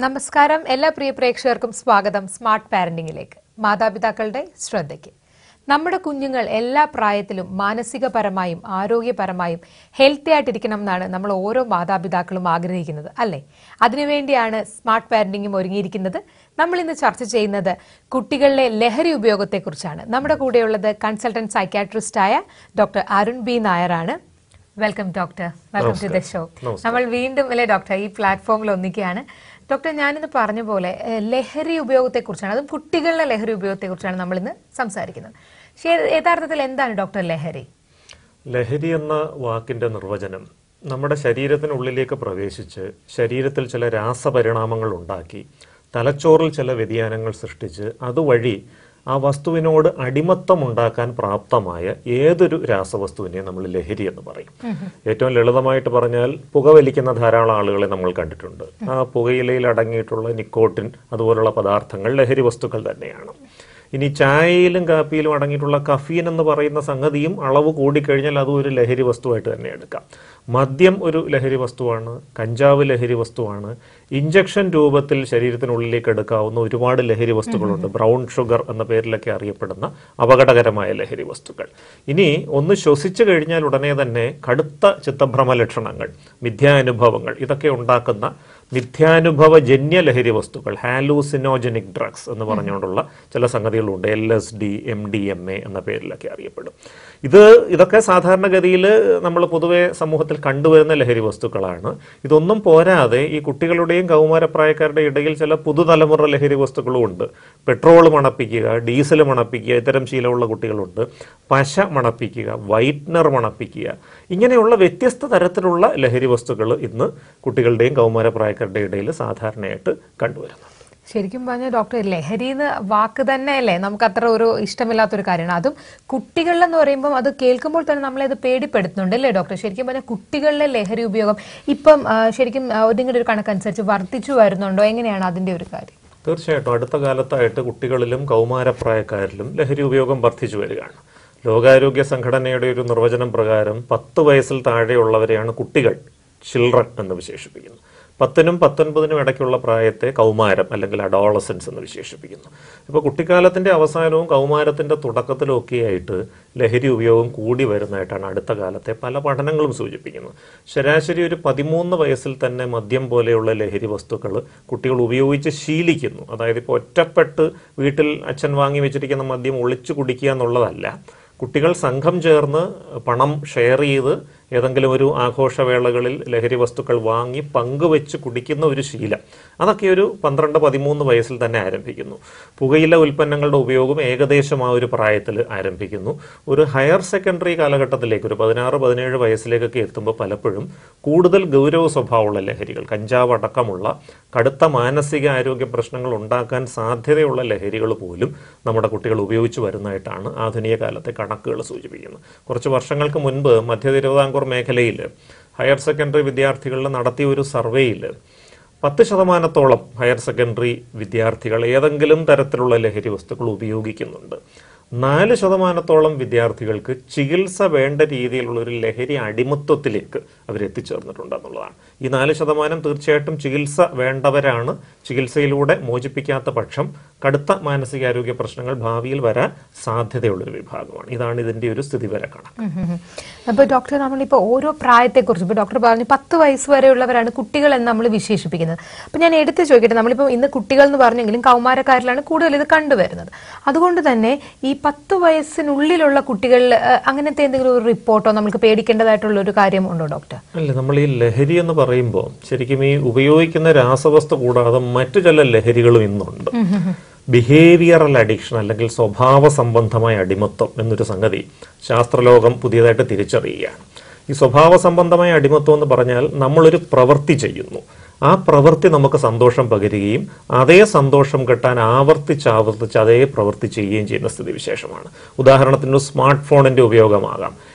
നമസ്കാരം എല്ലാ പ്രിയ പ്രേക്ഷകർക്കും സ്വാഗതം സ്മാർട്ട് പാരന്റിംഗിലേക്ക്. മാതാപിതാക്കളുടെ ശ്രദ്ധയ്ക്ക്. നമ്മുടെ കുഞ്ഞുങ്ങൾ എല്ലാ പ്രായത്തിലും മാനസികപരമായും ആരോഗ്യപരമായും ഹെൽത്തി ആയിട്ടിരിക്കണം എന്നാണ് നമ്മൾ ഓരോ മാതാപിതാക്കളും ആഗ്രഹിക്കുന്നത്, അല്ലേ? അതിനുവേണ്ടിയാണ് സ്മാർട്ട് പാരന്റിംഗും ഒരുങ്ങിയിരിക്കുന്നത്. നമ്മൾ ഇന്ന് ചർച്ച ചെയ്യുന്നത് കുട്ടികളിലെ ലഹരി ഉപയോഗത്തെക്കുറിച്ചാണ്. നമ്മുടെ കൂടെയുള്ളത് കൺസൾട്ടന്റ് സൈക്യാട്രിസ്റ്റായ ഡോക്ടർ അരുൺ ബി നായരാണ്. Welcome doctor, welcome to the show. നമ്മൾ വീണ്ടും അല്ലേ ഡോക്ടർ ഈ പ്ലാറ്റ്ഫോമിൽ ഒന്നിക്കുകയാണ്. ഡോക്ടർ, ഞാനിന്ന് പറഞ്ഞ പോലെ ലഹരി ഉപയോഗത്തെക്കുറിച്ചാണ്, അതും കുട്ടികളുടെ ലഹരി ഉപയോഗത്തെക്കുറിച്ചാണ് നമ്മൾ ഇന്ന് സംസാരിക്കുന്നത്. യഥാർത്ഥത്തിൽ എന്താണ് ഡോക്ടർ ലഹരി? ലഹരി എന്ന വാക്കിന്റെ നിർവചനം നമ്മുടെ ശരീരത്തിനുള്ളിലേക്ക് പ്രവേശിച്ച് ശരീരത്തിൽ ചില രാസപരിണാമങ്ങൾ ഉണ്ടാക്കി തലച്ചോറിൽ ചില വ്യതിയാനങ്ങൾ സൃഷ്ടിച്ച് അതുവഴി ആ വസ്തുവിനോട് അടിമത്തം ഉണ്ടാക്കാൻ പ്രാപ്തമായ ഏതൊരു രാസവസ്തുവിനെയും നമ്മൾ ലഹരി എന്ന് പറയും. ഏറ്റവും ലളിതമായിട്ട് പറഞ്ഞാൽ പുകവലിക്കുന്ന ധാരാളം ആളുകളെ നമ്മൾ കണ്ടിട്ടുണ്ട്. ആ പുകയിലയിൽ അടങ്ങിയിട്ടുള്ള നിക്കോട്ടിൻ അതുപോലുള്ള പദാർത്ഥങ്ങൾ ലഹരി വസ്തുക്കൾ തന്നെയാണ്. ഇനി ചായയിലും കാപ്പിയിലും അടങ്ങിയിട്ടുള്ള കഫീൻ എന്ന് പറയുന്ന സംഗതിയും അളവ് കൂടിക്കഴിഞ്ഞാൽ അതും ഒരു ലഹരി വസ്തുവായിട്ട് തന്നെ എടുക്കാം. മദ്യം ഒരു ലഹരി വസ്തുവാണ്, കഞ്ചാവ് ലഹരി വസ്തുവാണ്, ഇഞ്ചക്ഷൻ രൂപത്തിൽ ശരീരത്തിനുള്ളിലേക്ക് എടുക്കാവുന്ന ഒരുപാട് ലഹരി വസ്തുക്കളുണ്ട്. ബ്രൗൺ ഷുഗർ എന്ന പേരിലൊക്കെ അറിയപ്പെടുന്ന അപകടകരമായ ലഹരി വസ്തുക്കൾ. ഇനി ഒന്ന് ശ്വസിച്ചു കഴിഞ്ഞാൽ ഉടനെ തന്നെ കടുത്ത ചിത്തഭ്രമ ലക്ഷണങ്ങൾ, മിഥ്യാനുഭവങ്ങൾ, ഇതൊക്കെ ഉണ്ടാക്കുന്ന മിഥ്യാനുഭവജന്യ ലഹരി വസ്തുക്കൾ, ഹാലൂസിനോജനിക് ഡ്രഗ്സ് എന്ന് പറഞ്ഞുകൊണ്ടുള്ള ചില സംഗതികളുണ്ട്. LSD, MDMA എന്ന പേരിലൊക്കെ അറിയപ്പെടും. ഇതൊക്കെ സാധാരണഗതിയിൽ നമ്മൾ പൊതുവെ സമൂഹത്തിൽ കണ്ടുവരുന്ന ലഹരി വസ്തുക്കളാണ്. ഇതൊന്നും പോരാതെ ഈ കുട്ടികളുടെയും കൗമാരപ്രായക്കാരുടെ ഇടയിൽ ചില പുതുതലമുറ ലഹരി വസ്തുക്കളും ഉണ്ട്. പെട്രോൾ മണപ്പിക്കുക, ഡീസൽ മണപ്പിക്കുക, ഇത്തരം ശീലമുള്ള കുട്ടികളുണ്ട്. പശ മണപ്പിക്കുക, വൈറ്റ്നർ മണപ്പിക്കുക, ഇങ്ങനെയുള്ള വ്യത്യസ്ത തരത്തിലുള്ള ലഹരി വസ്തുക്കൾ ഇന്ന് കുട്ടികളുടെയും കൗമാരപ്രായക്കാരുടെ ഇടയിൽ സാധാരണയായിട്ട് കണ്ടുവരുന്നു. ശരിക്കും പറഞ്ഞാൽ ഡോക്ടർ, ലഹരി എന്ന് വാക്ക് തന്നെ അല്ലേ നമുക്ക് അത്ര ഒരു ഇഷ്ടമില്ലാത്തൊരു കാര്യമാണ്. അതും കുട്ടികളിലെന്ന് പറയുമ്പോൾ അത് കേൾക്കുമ്പോൾ തന്നെ നമ്മളെ അത് പേടിപ്പെടുത്തുന്നുണ്ട് അല്ലേ ഡോക്ടർ? ശരിക്കും പറഞ്ഞാൽ കുട്ടികളിലെ ലഹരി ഉപയോഗം ഇപ്പം ശരിക്കും നിങ്ങളുടെ ഒരു കണക്കനുസരിച്ച് വർദ്ധിച്ചു വരുന്നുണ്ടോ? എങ്ങനെയാണ് അതിന്റെ ഒരു കാര്യം? തീർച്ചയായിട്ടും അടുത്ത കാലത്തായിട്ട് കുട്ടികളിലും കൗമാരപ്രായക്കാരിലും ലഹരി ഉപയോഗം വർദ്ധിച്ചു വരികയാണ്. ലോകാരോഗ്യ സംഘടനയുടെ ഒരു നിർവചനം പ്രകാരം 10 വയസ്സിൽ താഴെയുള്ളവരെയാണ് കുട്ടികൾ, ചിൽഡ്രൻ എന്ന് വിശേഷിപ്പിക്കുന്നു. 10നും 19നും ഇടയ്ക്കുള്ള പ്രായത്തെ കൗമാരം അല്ലെങ്കിൽ അഡോളസൻസ് എന്ന് വിശേഷിപ്പിക്കുന്നു. ഇപ്പോൾ കുട്ടിക്കാലത്തിന്റെ അവസാനവും കൗമാരത്തിന്റെ തുടക്കത്തിലും ഒക്കെയായിട്ട് ലഹരി ഉപയോഗം കൂടി വരുന്നതായിട്ടാണ് അടുത്ത കാലത്തെ പല പഠനങ്ങളും സൂചിപ്പിക്കുന്നത്. ശരാശരി ഒരു 13 വയസ്സിൽ തന്നെ മദ്യം പോലെയുള്ള ലഹരി വസ്തുക്കൾ കുട്ടികൾ ഉപയോഗിച്ച് ശീലിക്കുന്നു. അതായത് ഇപ്പോൾ ഒറ്റപ്പെട്ട് വീട്ടിൽ അച്ഛൻ വാങ്ങി വെച്ചിരിക്കുന്ന മദ്യം ഒളിച്ചു കുടിക്കുക എന്നുള്ളതല്ല, കുട്ടികൾ സംഘം ചേർന്ന് പണം ഷെയർ ചെയ്ത് ഏതെങ്കിലും ഒരു ആഘോഷവേളകളിൽ ലഹരി വസ്തുക്കൾ വാങ്ങി പങ്കുവെച്ച് കുടിക്കുന്ന ഒരു ശീലം, അതൊക്കെ ഒരു 12-13 വയസ്സിൽ തന്നെ ആരംഭിക്കുന്നു. പുകയില ഉൽപ്പന്നങ്ങളുടെ ഉപയോഗം ഏകദേശം ആ ഒരു പ്രായത്തിൽ ആരംഭിക്കുന്നു. ഒരു ഹയർ സെക്കൻഡറി കാലഘട്ടത്തിലേക്ക് ഒരു 16-17 വയസ്സിലേക്കൊക്കെ എത്തുമ്പോൾ പലപ്പോഴും കൂടുതൽ ഗൗരവ സ്വഭാവമുള്ള ലഹരികൾ, കഞ്ചാവ് അടക്കമുള്ള കടുത്ത മാനസിക ആരോഗ്യ പ്രശ്നങ്ങൾ ഉണ്ടാക്കാൻ സാധ്യതയുള്ള ലഹരികൾ പോലും നമ്മുടെ കുട്ടികൾ ഉപയോഗിച്ച് വരുന്നതായിട്ടാണ് ആധുനിക കാലത്തെ കണക്കുകൾ സൂചിപ്പിക്കുന്നത്. കുറച്ച് വർഷങ്ങൾക്ക് മുൻപ് മധ്യ തിരുവിതാംകൂർ മേഖലയിൽ ഹയർ സെക്കൻഡറി വിദ്യാർത്ഥികളിൽ നടത്തിയ ഒരു സർവേയിൽ 10% ഹയർ സെക്കൻഡറി വിദ്യാർത്ഥികൾ ഏതെങ്കിലും തരത്തിലുള്ള ലഹരി വസ്തുക്കൾ ഉപയോഗിക്കുന്നുണ്ട്. 4% വിദ്യാർത്ഥികൾക്ക് ചികിത്സ വേണ്ട രീതിയിലുള്ള ഒരു ലഹരി അടിമത്വത്തിലേക്ക് അവരെത്തിച്ചേർന്നിട്ടുണ്ട് എന്നുള്ളതാണ്. ഈ 4% തീർച്ചയായിട്ടും ചികിത്സ വേണ്ടവരാണ്. ചികിത്സയിലൂടെ മോചിപ്പിക്കാത്ത പക്ഷം കടുത്ത മാനസികാരോഗ്യ പ്രശ്നങ്ങൾ ഭാവിയിൽ വരാൻ സാധ്യതയുള്ളൊരു വിഭാഗമാണ്. ഇതാണ് ഇതിന്റെ ഒരു സ്ഥിതിവിവര കണക്ക്. അപ്പോൾ ഡോക്ടർ, നമ്മളിപ്പോൾ ഓരോ പ്രായത്തെക്കുറിച്ച് ഇപ്പോൾ ഡോക്ടർ പറഞ്ഞു 10 വയസ്സ് വരെയുള്ളവരാണ് കുട്ടികൾ എന്ന് നമ്മൾ വിശേഷിപ്പിക്കുന്നത്. അപ്പം ഞാൻ എടുത്ത് ചോദിക്കട്ടെ, നമ്മളിപ്പോൾ ഇന്ന് കുട്ടികൾ എന്ന് പറഞ്ഞെങ്കിലും കൗമാരക്കാരിലാണ് കൂടുതൽ ഇത് കണ്ടുവരുന്നത്. അതുകൊണ്ട് തന്നെ ഈ 10 വയസ്സിനുള്ളിലുള്ള കുട്ടികളിൽ അങ്ങനത്തെ എന്തെങ്കിലും ഒരു റിപ്പോർട്ടോ നമുക്ക് പേടിക്കേണ്ടതായിട്ടുള്ള ഒരു കാര്യം ഉണ്ടോ ഡോക്ടർ? അല്ല, നമ്മൾ ഈ ലഹരി എന്ന് പറയുമ്പോൾ ശരിക്കും ഈ ഉപയോഗിക്കുന്ന രാസവസ്തു കൂടാതെ മറ്റു ചില ലഹരികളും ഇന്നുണ്ട്. ബിഹേവിയറൽ അഡിക്ഷൻ അല്ലെങ്കിൽ സ്വഭാവ സംബന്ധമായ അടിമത്വം എന്നൊരു സംഗതി ശാസ്ത്രലോകം പുതിയതായിട്ട് തിരിച്ചറിയുകയാണ്. ഈ സ്വഭാവ സംബന്ധമായ അടിമത്വം എന്ന് പറഞ്ഞാൽ നമ്മളൊരു പ്രവൃത്തി ചെയ്യുന്നു, ആ പ്രവൃത്തി നമുക്ക് സന്തോഷം പകരുകയും അതേ സന്തോഷം കിട്ടാൻ ആവർത്തിച്ച് അതേ പ്രവൃത്തി ചെയ്യുകയും ചെയ്യുന്ന സ്ഥിതിവിശേഷമാണ്. ഉദാഹരണത്തിന് സ്മാർട്ട് ഫോണിന്റെ ഉപയോഗമാകാം,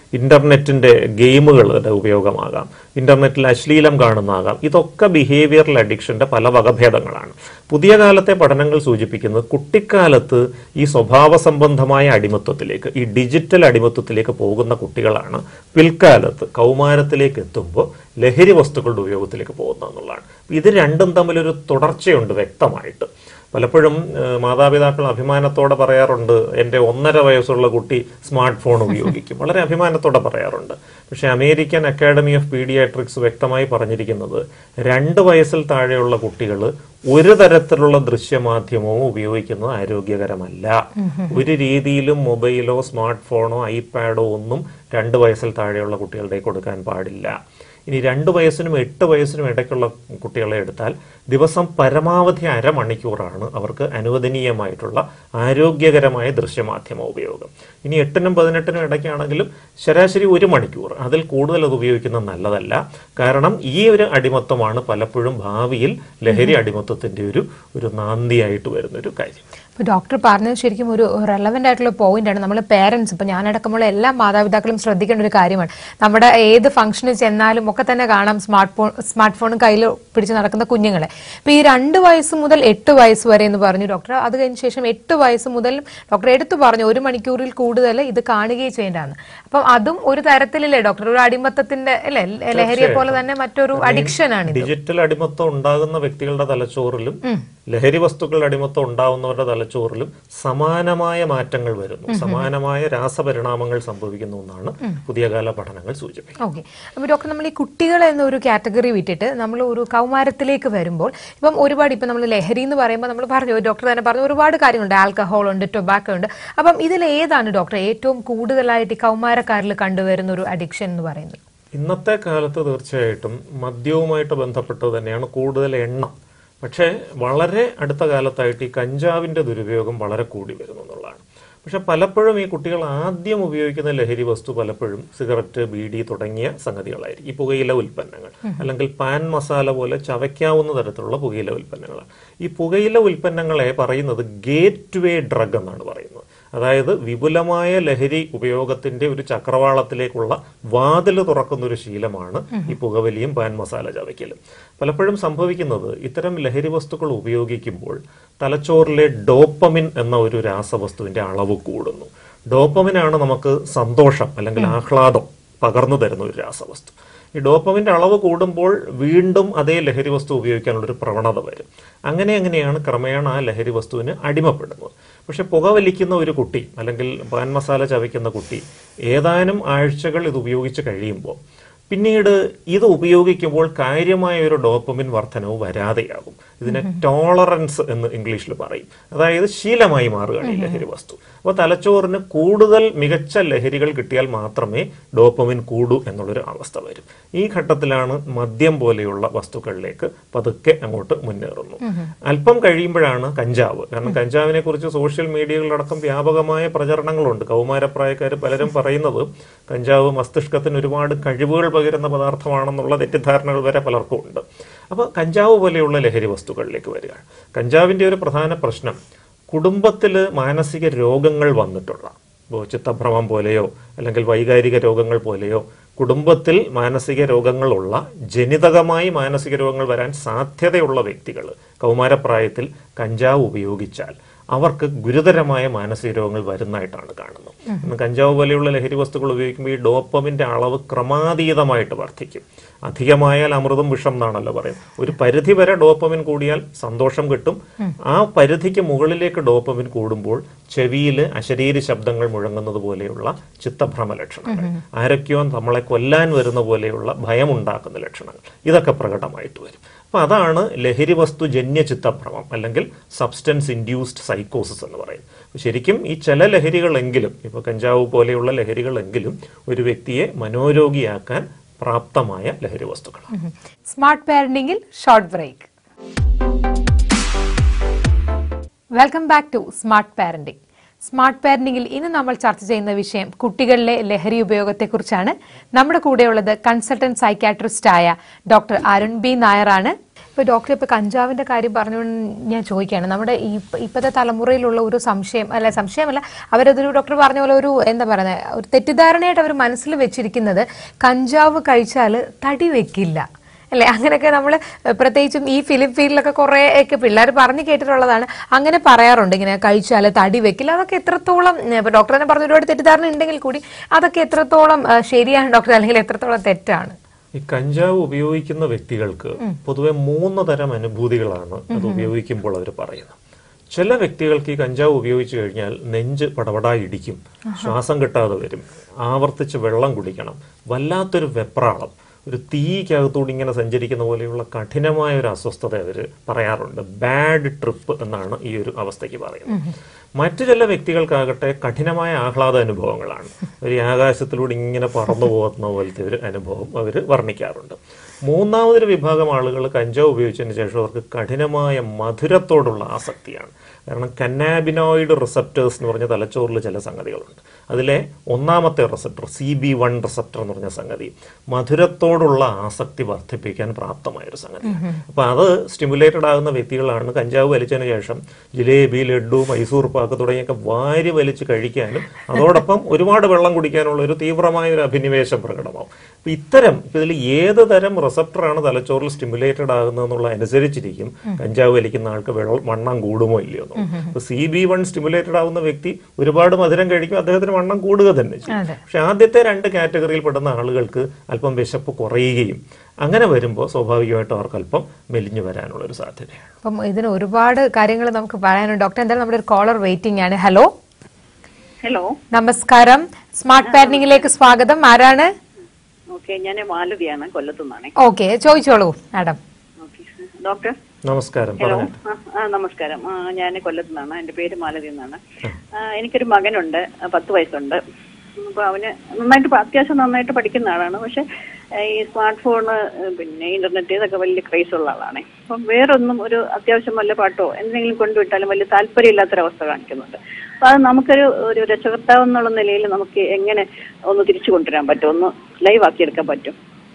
ഇന്റർനെറ്റിന്റെ ഗെയിമുകളുടെ ഉപയോഗമാകാം, ഇന്റർനെറ്റിൽ അശ്ലീലം കാണുന്നതാകാം. ഇതൊക്കെ ബിഹേവിയറൽ അഡിക്ഷന്റെ പല വകഭേദങ്ങളാണ്. പുതിയ കാലത്തെ പഠനങ്ങൾ സൂചിപ്പിക്കുന്നത് കുട്ടിക്കാലത്ത് ഈ സ്വഭാവ സംബന്ധമായ അടിമത്വത്തിലേക്ക്, ഈ ഡിജിറ്റൽ അടിമത്വത്തിലേക്ക് പോകുന്ന കുട്ടികളാണ് പിൽക്കാലത്ത് കൗമാരത്തിലേക്ക് എത്തുമ്പോൾ ലഹരി വസ്തുക്കളുടെ ഉപയോഗത്തിലേക്ക് പോകുന്നതെന്നുള്ളതാണ്. ഇത് രണ്ടും തമ്മിലൊരു തുടർച്ചയുണ്ട് വ്യക്തമായിട്ട്. പലപ്പോഴും മാതാപിതാക്കൾ അഭിമാനത്തോടെ പറയാറുണ്ട്, എൻ്റെ 1.5 വയസ്സുള്ള കുട്ടി സ്മാർട്ട് ഫോൺ ഉപയോഗിക്കും, വളരെ അഭിമാനത്തോടെ പറയാറുണ്ട്. പക്ഷേ അമേരിക്കൻ അക്കാഡമി ഓഫ് പീഡിയാട്രിക്സ് വ്യക്തമായി പറഞ്ഞിരിക്കുന്നത് 2 വയസ്സിൽ താഴെയുള്ള കുട്ടികൾ ഒരു തരത്തിലുള്ള ദൃശ്യമാധ്യമവും ഉപയോഗിക്കുന്നത് ആരോഗ്യകരമല്ല. ഒരു രീതിയിലും മൊബൈലോ സ്മാർട്ട് ഫോണോ ഐപാഡോ ഒന്നും 2 വയസ്സിൽ താഴെയുള്ള കുട്ടികളുടെ കൊടുക്കാൻ പാടില്ല. ഇനി 2 വയസ്സിനും 8 വയസ്സിനും ഇടയ്ക്കുള്ള കുട്ടികളെ എടുത്താൽ ദിവസം പരമാവധി അരമണിക്കൂറാണ് അവർക്ക് അനുവദനീയമായിട്ടുള്ള ആരോഗ്യകരമായ ദൃശ്യമാധ്യമ ഉപയോഗം. ഇനി 8നും 18നും ഇടയ്ക്കാണെങ്കിലും ശരാശരി 1 മണിക്കൂർ, അതിൽ കൂടുതൽ അത് ഉപയോഗിക്കുന്നത് നല്ലതല്ല. കാരണം ഈ ഒരു അടിമത്വമാണ് പലപ്പോഴും ഭാവിയിൽ ലഹരി അടിമത്വത്തിന്റെ ഒരു നാന്ദിയായിട്ട് വരുന്നൊരു കാര്യം. ഇപ്പോൾ ഡോക്ടർ പറഞ്ഞത് ശരിക്കും ഒരു റെലവൻ്റ് ആയിട്ടുള്ള പോയിന്റാണ്. നമ്മൾ പേരൻസ്, ഇപ്പോൾ ഞാനടക്കമുള്ള എല്ലാ മാതാപിതാക്കളും ശ്രദ്ധിക്കേണ്ട ഒരു കാര്യമാണ്. നമ്മുടെ ഏത് ഫംഗ്ഷന് ചെന്നാലും ഒക്കെ തന്നെ കാണാം സ്മാർട്ട് ഫോൺ കയ്യിൽ പിടിച്ച് നടക്കുന്ന കുഞ്ഞുങ്ങളെ. ഇപ്പോൾ ഈ 2 വയസ്സ് മുതൽ 8 വയസ്സ് വരെ എന്ന് പറഞ്ഞു ഡോക്ടർ. അത് കഴിഞ്ഞ ശേഷം 8 വയസ്സ് മുതൽ ഡോക്ടർ എടുത്തു പറഞ്ഞു 1 മണിക്കൂറിൽ കൂടുതൽ ഇത് കാണുകയും ചെയ്യേണ്ടതാണ്. അപ്പം അതും ഒരു തരത്തിലല്ലേ ഡോക്ടർ, ഒരു അടിമത്തത്തിന്റെ അല്ലെ, ലഹരിയെ പോലെ തന്നെ മറ്റൊരു അഡിക്ഷൻ ആണ്. ഡിജിറ്റൽ അടിമത്തം ഉണ്ടാകുന്ന വ്യക്തികളുടെ തലച്ചോറിലും ലഹരി വസ്തുക്കളുടെ അടിമത്തം ഉണ്ടാവുന്നവരുടെ തലച്ചോറിലും സമാനമായ മാറ്റങ്ങൾ വരുന്നു, സമാനമായ രാസപരിണാമങ്ങൾ സംഭവിക്കുന്നു എന്നാണ് പുതിയ കാല പഠനങ്ങൾ സൂചിപ്പിക്കുന്നത്. ഓക്കെ, അപ്പോൾ ഡോക്ടർ, നമ്മൾ ഈ കുട്ടികൾ എന്നൊരു കാറ്റഗറി വിട്ടിട്ട് നമ്മൾ ഒരു കൗമാരത്തിലേക്ക് വരുമ്പോൾ ഇപ്പം ഒരുപാട്, ഇപ്പം നമ്മൾ ലഹരി എന്ന് പറയുമ്പോൾ നമ്മൾ പറഞ്ഞു, ഡോക്ടർ തന്നെ പറഞ്ഞു, ഒരുപാട് കാര്യങ്ങളുണ്ട്. ആൽക്കഹോൾ ഉണ്ട്, ടൊബാക്കോ ഉണ്ട്. അപ്പം ഇതിൽ ഏതാണ് ഡോക്ടർ ഏറ്റവും കൂടുതലായിട്ട് ഈ കൗമാരക്കാരിൽ കണ്ടുവരുന്ന ഒരു അഡിക്ഷൻ എന്ന് പറയുന്നത്? ഇന്നത്തെ കാലത്ത് തീർച്ചയായിട്ടും മദ്യവുമായിട്ട് ബന്ധപ്പെട്ട് തന്നെയാണ് കൂടുതൽ എണ്ണം. പക്ഷേ വളരെ അടുത്ത കാലത്തായിട്ട് ഈ കഞ്ചാവിന്റെ ദുരുപയോഗം വളരെ കൂടി വരുന്നു എന്നുള്ളതാണ്. പക്ഷെ പലപ്പോഴും ഈ കുട്ടികൾ ആദ്യം ഉപയോഗിക്കുന്ന ലഹരി വസ്തു പലപ്പോഴും സിഗരറ്റ്, ബീഡി തുടങ്ങിയ സംഗതികളായിരിക്കും. ഈ പുകയില ഉൽപ്പന്നങ്ങൾ അല്ലെങ്കിൽ പാൻ മസാല പോലെ ചവയ്ക്കാവുന്ന തരത്തിലുള്ള പുകയില ഉൽപ്പന്നങ്ങളാണ്. ഈ പുകയില ഉൽപ്പന്നങ്ങളെ പറയുന്നത് ഗേറ്റ് വേ ഡ്രഗ് എന്നാണ് പറയുന്നത്. അതായത് വിപുലമായ ലഹരി ഉപയോഗത്തിന്റെ ഒരു ചക്രവാളത്തിലേക്കുള്ള വാതിൽ തുറക്കുന്ന ഒരു ശീലമാണ് ഈ പുകവലിയും പാൻ മസാല ചവയ്ക്കലും. പലപ്പോഴും സംഭവിക്കുന്നത് ഇത്തരം ലഹരി വസ്തുക്കൾ ഉപയോഗിക്കുമ്പോൾ തലച്ചോറിലെ ഡോപ്പമിൻ എന്ന ഒരു രാസവസ്തുവിന്റെ അളവ് കൂടുന്നു. ഡോപ്പമിനാണ് നമുക്ക് സന്തോഷം അല്ലെങ്കിൽ ആഹ്ലാദം പകർന്നു തരുന്ന ഒരു രാസവസ്തു. ഈ ഡോപ്പമിന്റെ അളവ് കൂടുമ്പോൾ വീണ്ടും അതേ ലഹരി വസ്തു ഉപയോഗിക്കാനുള്ളൊരു പ്രവണത വരും. അങ്ങനെയാണ് ക്രമേണ ആ ലഹരി വസ്തുവിന് അടിമപ്പെടുന്നത്. പക്ഷെ പുകവലിക്കുന്ന ഒരു കുട്ടി അല്ലെങ്കിൽ പാൻ മസാല ചവയ്ക്കുന്ന കുട്ടി ഏതാനും ആഴ്ചകൾ ഇത് ഉപയോഗിച്ച് കഴിയുമ്പോൾ പിന്നീട് ഇത് ഉപയോഗിക്കുമ്പോൾ കാര്യമായ ഒരു ഡോപ്പമിൻ വർധനവ് വരാതെയാകും. ഇതിനെ ടോളറൻസ് എന്ന് ഇംഗ്ലീഷിൽ പറയും. അതായത് ശീലമായി മാറുകയാണ് ഈ ലഹരി വസ്തു. അപ്പോൾ തലച്ചോറിന് കൂടുതൽ മികച്ച ലഹരികൾ കിട്ടിയാൽ മാത്രമേ ഡോപ്പമിൻ കൂടൂ എന്നുള്ളൊരു അവസ്ഥ വരും. ഈ ഘട്ടത്തിലാണ് മദ്യം പോലെയുള്ള വസ്തുക്കളിലേക്ക് പതുക്കെ അങ്ങോട്ട് മുന്നേറുന്നു. അല്പം കഴിയുമ്പോഴാണ് കഞ്ചാവ്. കാരണം കഞ്ചാവിനെ കുറിച്ച് സോഷ്യൽ മീഡിയകളിലടക്കം വ്യാപകമായ പ്രചരണങ്ങളുണ്ട്. കൗമാരപ്രായക്കാർ പലരും പറയുന്നത് കഞ്ചാവ് മസ്തിഷ്കത്തിന് ഒരുപാട് കഴിവുകൾ പകരുന്ന പദാർത്ഥമാണെന്നുള്ള തെറ്റിദ്ധാരണകൾ വരെ പലർക്കും ഉണ്ട്. അപ്പോൾ കഞ്ചാവ് പോലെയുള്ള ലഹരി വസ്തുക്കളിലേക്ക് വരികയാണ്. കഞ്ചാവിന്റെ ഒരു പ്രധാന പ്രശ്നം കുടുംബത്തിൽ മാനസിക രോഗങ്ങൾ വന്നിട്ടുള്ള, ഇപ്പോൾ ചിത്തഭ്രമം പോലെയോ അല്ലെങ്കിൽ വൈകാരിക രോഗങ്ങൾ പോലെയോ കുടുംബത്തിൽ മാനസിക രോഗങ്ങളുള്ള, ജനിതകമായി മാനസിക രോഗങ്ങൾ വരാൻ സാധ്യതയുള്ള വ്യക്തികൾ കൗമാരപ്രായത്തിൽ കഞ്ചാവ് ഉപയോഗിച്ചാൽ അവർക്ക് ഗുരുതരമായ മാനസിക രോഗങ്ങൾ വരുന്നതായിട്ടാണ് കാണുന്നത്. കഞ്ചാവ് പോലെയുള്ള ലഹരി വസ്തുക്കൾ ഉപയോഗിക്കുമ്പോൾ ഈ ഡോപ്പമിന്റെ അളവ് ക്രമാതീതമായിട്ട് വർദ്ധിക്കും. അധികമായാൽ അമൃതം വിഷം എന്നാണല്ലോ പറയുന്നത്. ഒരു പരിധി വരെ ഡോപ്പമിൻ കൂടിയാൽ സന്തോഷം കിട്ടും. ആ പരിധിക്ക് മുകളിലേക്ക് ഡോപ്പമിൻ കൂടുമ്പോൾ ചെവിയിൽ അശരീരി ശബ്ദങ്ങൾ മുഴങ്ങുന്നത് പോലെയുള്ള ചിത്തഭ്രമ ലക്ഷണങ്ങൾ, ആരൊക്കെയോ നമ്മളെ കൊല്ലാൻ വരുന്ന പോലെയുള്ള ഭയമുണ്ടാക്കുന്ന ലക്ഷണങ്ങൾ, ഇതൊക്കെ പ്രകടമായിട്ട് വരും. അപ്പൊ അതാണ് ലഹരി വസ്തു ജന്യ ചിത്തഭ്രമം അല്ലെങ്കിൽ സബ്സ്റ്റൻസ് ഇൻഡ്യൂസ്ഡ് സൈക്കോസിസ് എന്ന് പറയുന്നത്. ശരിക്കും ഈ ചില ലഹരികളെങ്കിലും, ഇപ്പൊ കഞ്ചാവ് പോലെയുള്ള ലഹരികളെങ്കിലും ഒരു വ്യക്തിയെ മനോരോഗിയാക്കാൻ പ്രാപ്തമായ ലഹരി വസ്തുക്കളാണ്. സ്മാർട്ട് പാരന്റിംഗിൽ short break. Welcome back to smart parenting. Smart പാരന്റിംഗിൽ ഇന്ന് നമ്മൾ ചർച്ച ചെയ്യുന്ന വിഷയം കുട്ടികളിലെ ലഹരി ഉപയോഗത്തെക്കുറിച്ചാണ്. നമ്മുടെ കൂടെയുള്ളത് കൺസൾട്ടന്റ് സൈക്യാട്രിസ്റ്റ് ആയ ഡോക്ടർ അരുൺ ബി നായർ ആണ്. ഇപ്പോൾ ഡോക്ടർ ഇപ്പോൾ കഞ്ചാവിൻ്റെ കാര്യം പറഞ്ഞുകൊണ്ട് ഞാൻ ചോദിക്കുകയാണ്, നമ്മുടെ ഇപ്പോഴത്തെ തലമുറയിലുള്ള ഒരു സംശയമല്ല, അവരതൊരു ഡോക്ടർ പറഞ്ഞ പോലെ ഒരു എന്താ പറയുന്നത്, ഒരു തെറ്റിദ്ധാരണയായിട്ട് അവർ മനസ്സിൽ വെച്ചിരിക്കുന്നത് കഞ്ചാവ് കഴിച്ചാൽ തടി വെക്കില്ല അല്ലേ? അങ്ങനെയൊക്കെ നമ്മൾ പ്രത്യേകിച്ചും ഈ ഫിലിം ഫീൽഡിലൊക്കെ കുറേയൊക്കെ പിള്ളേർ പറഞ്ഞു കേട്ടിട്ടുള്ളതാണ്. അങ്ങനെ പറയാറുണ്ട്, ഇങ്ങനെ കഴിച്ചാൽ തടി വെക്കില്ല. അതൊക്കെ എത്രത്തോളം, ഇപ്പോൾ ഡോക്ടർ തന്നെ പറഞ്ഞ ഒരുപാട് തെറ്റിദ്ധാരണ ഉണ്ടെങ്കിൽ കൂടി അതൊക്കെ എത്രത്തോളം ശരിയാണ് ഡോക്ടർ, അല്ലെങ്കിൽ എത്രത്തോളം തെറ്റാണ്? ഈ കഞ്ചാവ് ഉപയോഗിക്കുന്ന വ്യക്തികൾക്ക് പൊതുവെ 3 തരം അനുഭൂതികളാണ് അത് ഉപയോഗിക്കുമ്പോൾ അവർ പറയുന്നത്. ചില വ്യക്തികൾക്ക് ഈ കഞ്ചാവ് ഉപയോഗിച്ചു കഴിഞ്ഞാൽ നെഞ്ച് പടപടായി ഇടിക്കും, ശ്വാസം കിട്ടാതെ വരും, ആവർത്തിച്ച് വെള്ളം കുടിക്കണം, വല്ലാത്തൊരു വെപ്രാളം, ഒരു തീക്കകത്തൂടി ഇങ്ങനെ സഞ്ചരിക്കുന്ന പോലെയുള്ള കഠിനമായ ഒരു അസ്വസ്ഥത അവർ പറയാറുണ്ട്. ബാഡ് ട്രിപ്പ് എന്നാണ് ഈ ഒരു അവസ്ഥയ്ക്ക് പറയുന്നത്. മറ്റു ചില വ്യക്തികൾക്കാകട്ടെ കഠിനമായ ആഹ്ലാദ അനുഭവങ്ങളാണ്. ഒരു ആകാശത്തിലൂടെ ഇങ്ങനെ പറന്നു പോകുന്ന പോലത്തെ ഒരു അനുഭവം അവർ വർണ്ണിക്കാറുണ്ട്. മൂന്നാമതൊരു വിഭാഗം ആളുകൾ കഞ്ചാവ് ഉപയോഗിച്ചതിന് ശേഷം അവർക്ക് കഠിനമായ മധുരത്തോടുള്ള ആസക്തിയാണ്. കാരണം കന്നാബിനോയിഡ് റിസപ്റ്റേഴ്സ് എന്ന് പറഞ്ഞ തലച്ചോറിൽ ചില സംഗതികളുണ്ട്. അതിലെ ഒന്നാമത്തെ റിസപ്റ്റർ CB1 റിസപ്റ്റർ എന്ന് പറഞ്ഞ സംഗതി മധുരത്തോടുള്ള ആസക്തി വർദ്ധിപ്പിക്കാൻ പ്രാപ്തമായൊരു സംഗതി. അപ്പോൾ അത് സ്റ്റിമുലേറ്റഡ് ആകുന്ന വ്യക്തികളാണ് കഞ്ചാവ് വലിച്ചതിന് ശേഷം ജിലേബി, ലഡ്ഡു, മൈസൂർ പാക്ക് തുടങ്ങിയൊക്കെ വാരി വലിച്ച് കഴിക്കാനും അതോടൊപ്പം ഒരുപാട് വെള്ളം കുടിക്കാനുള്ള ഒരു തീവ്രമായ ഒരു അഭിനിവേശം പ്രകടമാവും. അപ്പോൾ ഇതിൽ ഏത് തരം റിസപ്റ്ററാണ് തലച്ചോറിൽ സ്റ്റിമുലേറ്റഡ് ആകുന്നതെന്നുള്ള അനുസരിച്ചിരിക്കും കഞ്ചാവ് വലിക്കുന്ന ആൾക്ക് വണ്ണം കൂടുമോ ഇല്ലയോ. അപ്പോൾ CB1 സ്റ്റിമുലേറ്റഡ് ആവുന്ന വ്യക്തി ഒരുപാട് മധുരം കഴിക്കും, അദ്ദേഹത്തിന് വണ്ണം കൂടുക തന്നെ ചെയ്യും. പക്ഷെ ആദ്യത്തെ 2 കാറ്റഗറിയിൽ പെടുന്ന ആളുകൾക്ക് അല്പം വിശപ്പ് കുറയുകയും അങ്ങനെ വരുമ്പോൾ സ്വാഭാവികമായിട്ടും അവർക്ക് അല്പം മെലിഞ്ഞു വരാനുള്ള ഒരു സാധ്യതയാണ്. അപ്പം ഇതിന് ഒരുപാട് കാര്യങ്ങൾ നമുക്ക് പറയാനുണ്ട് ഡോക്ടർ. എന്തായാലും നമ്മുടെ ഒരു കോളർ വെയിറ്റിംഗ് ആണ്. ഹലോ ഹലോ, നമസ്കാരം, സ്മാർട്ട് പാരന്റിംഗിലേക്ക് സ്വാഗതം. ആരാണ്? ഞാൻ മാലതിയാണ്, കൊല്ലത്തുനിന്നാണ്. ഓക്കെ, ചോദിച്ചോളൂ മാഡം. ഡോക്ടർ നമസ്കാരം. ഹലോ, നമസ്കാരം. ഞാൻ കൊല്ലത്തുനിന്നാണ്, എൻ്റെ പേര് മാലതി എന്നാണ്. എനിക്കൊരു മകനുണ്ട്, 10 വയസ്സുണ്ട്. അപ്പോൾ അവന് അത്യാവശ്യം നന്നായിട്ട് പഠിക്കുന്ന ആളാണ്. പക്ഷെ ഈ സ്മാർട്ട് ഫോണ് പിന്നെ ഇന്റർനെറ്റ് ഇതൊക്കെ വലിയ ക്രൈസ് ഉള്ള ആളാണ്. അപ്പം വേറൊന്നും ഒരു അത്യാവശ്യം വല്ല പാട്ടോ എന്തെങ്കിലും കൊണ്ടുവിട്ടാലും വലിയ താല്പര്യമില്ലാത്തൊരവസ്ഥ കാണിക്കുന്നുണ്ട്. അപ്പോൾ അത് ഒരു രക്ഷകർത്താവ് എന്നുള്ള നിലയിൽ നമുക്ക് എങ്ങനെ ഒന്ന് തിരിച്ചു കൊണ്ടുവരാൻ പറ്റും, ഒന്ന് ലൈവ് ആക്കിയെടുക്കാൻ പറ്റും?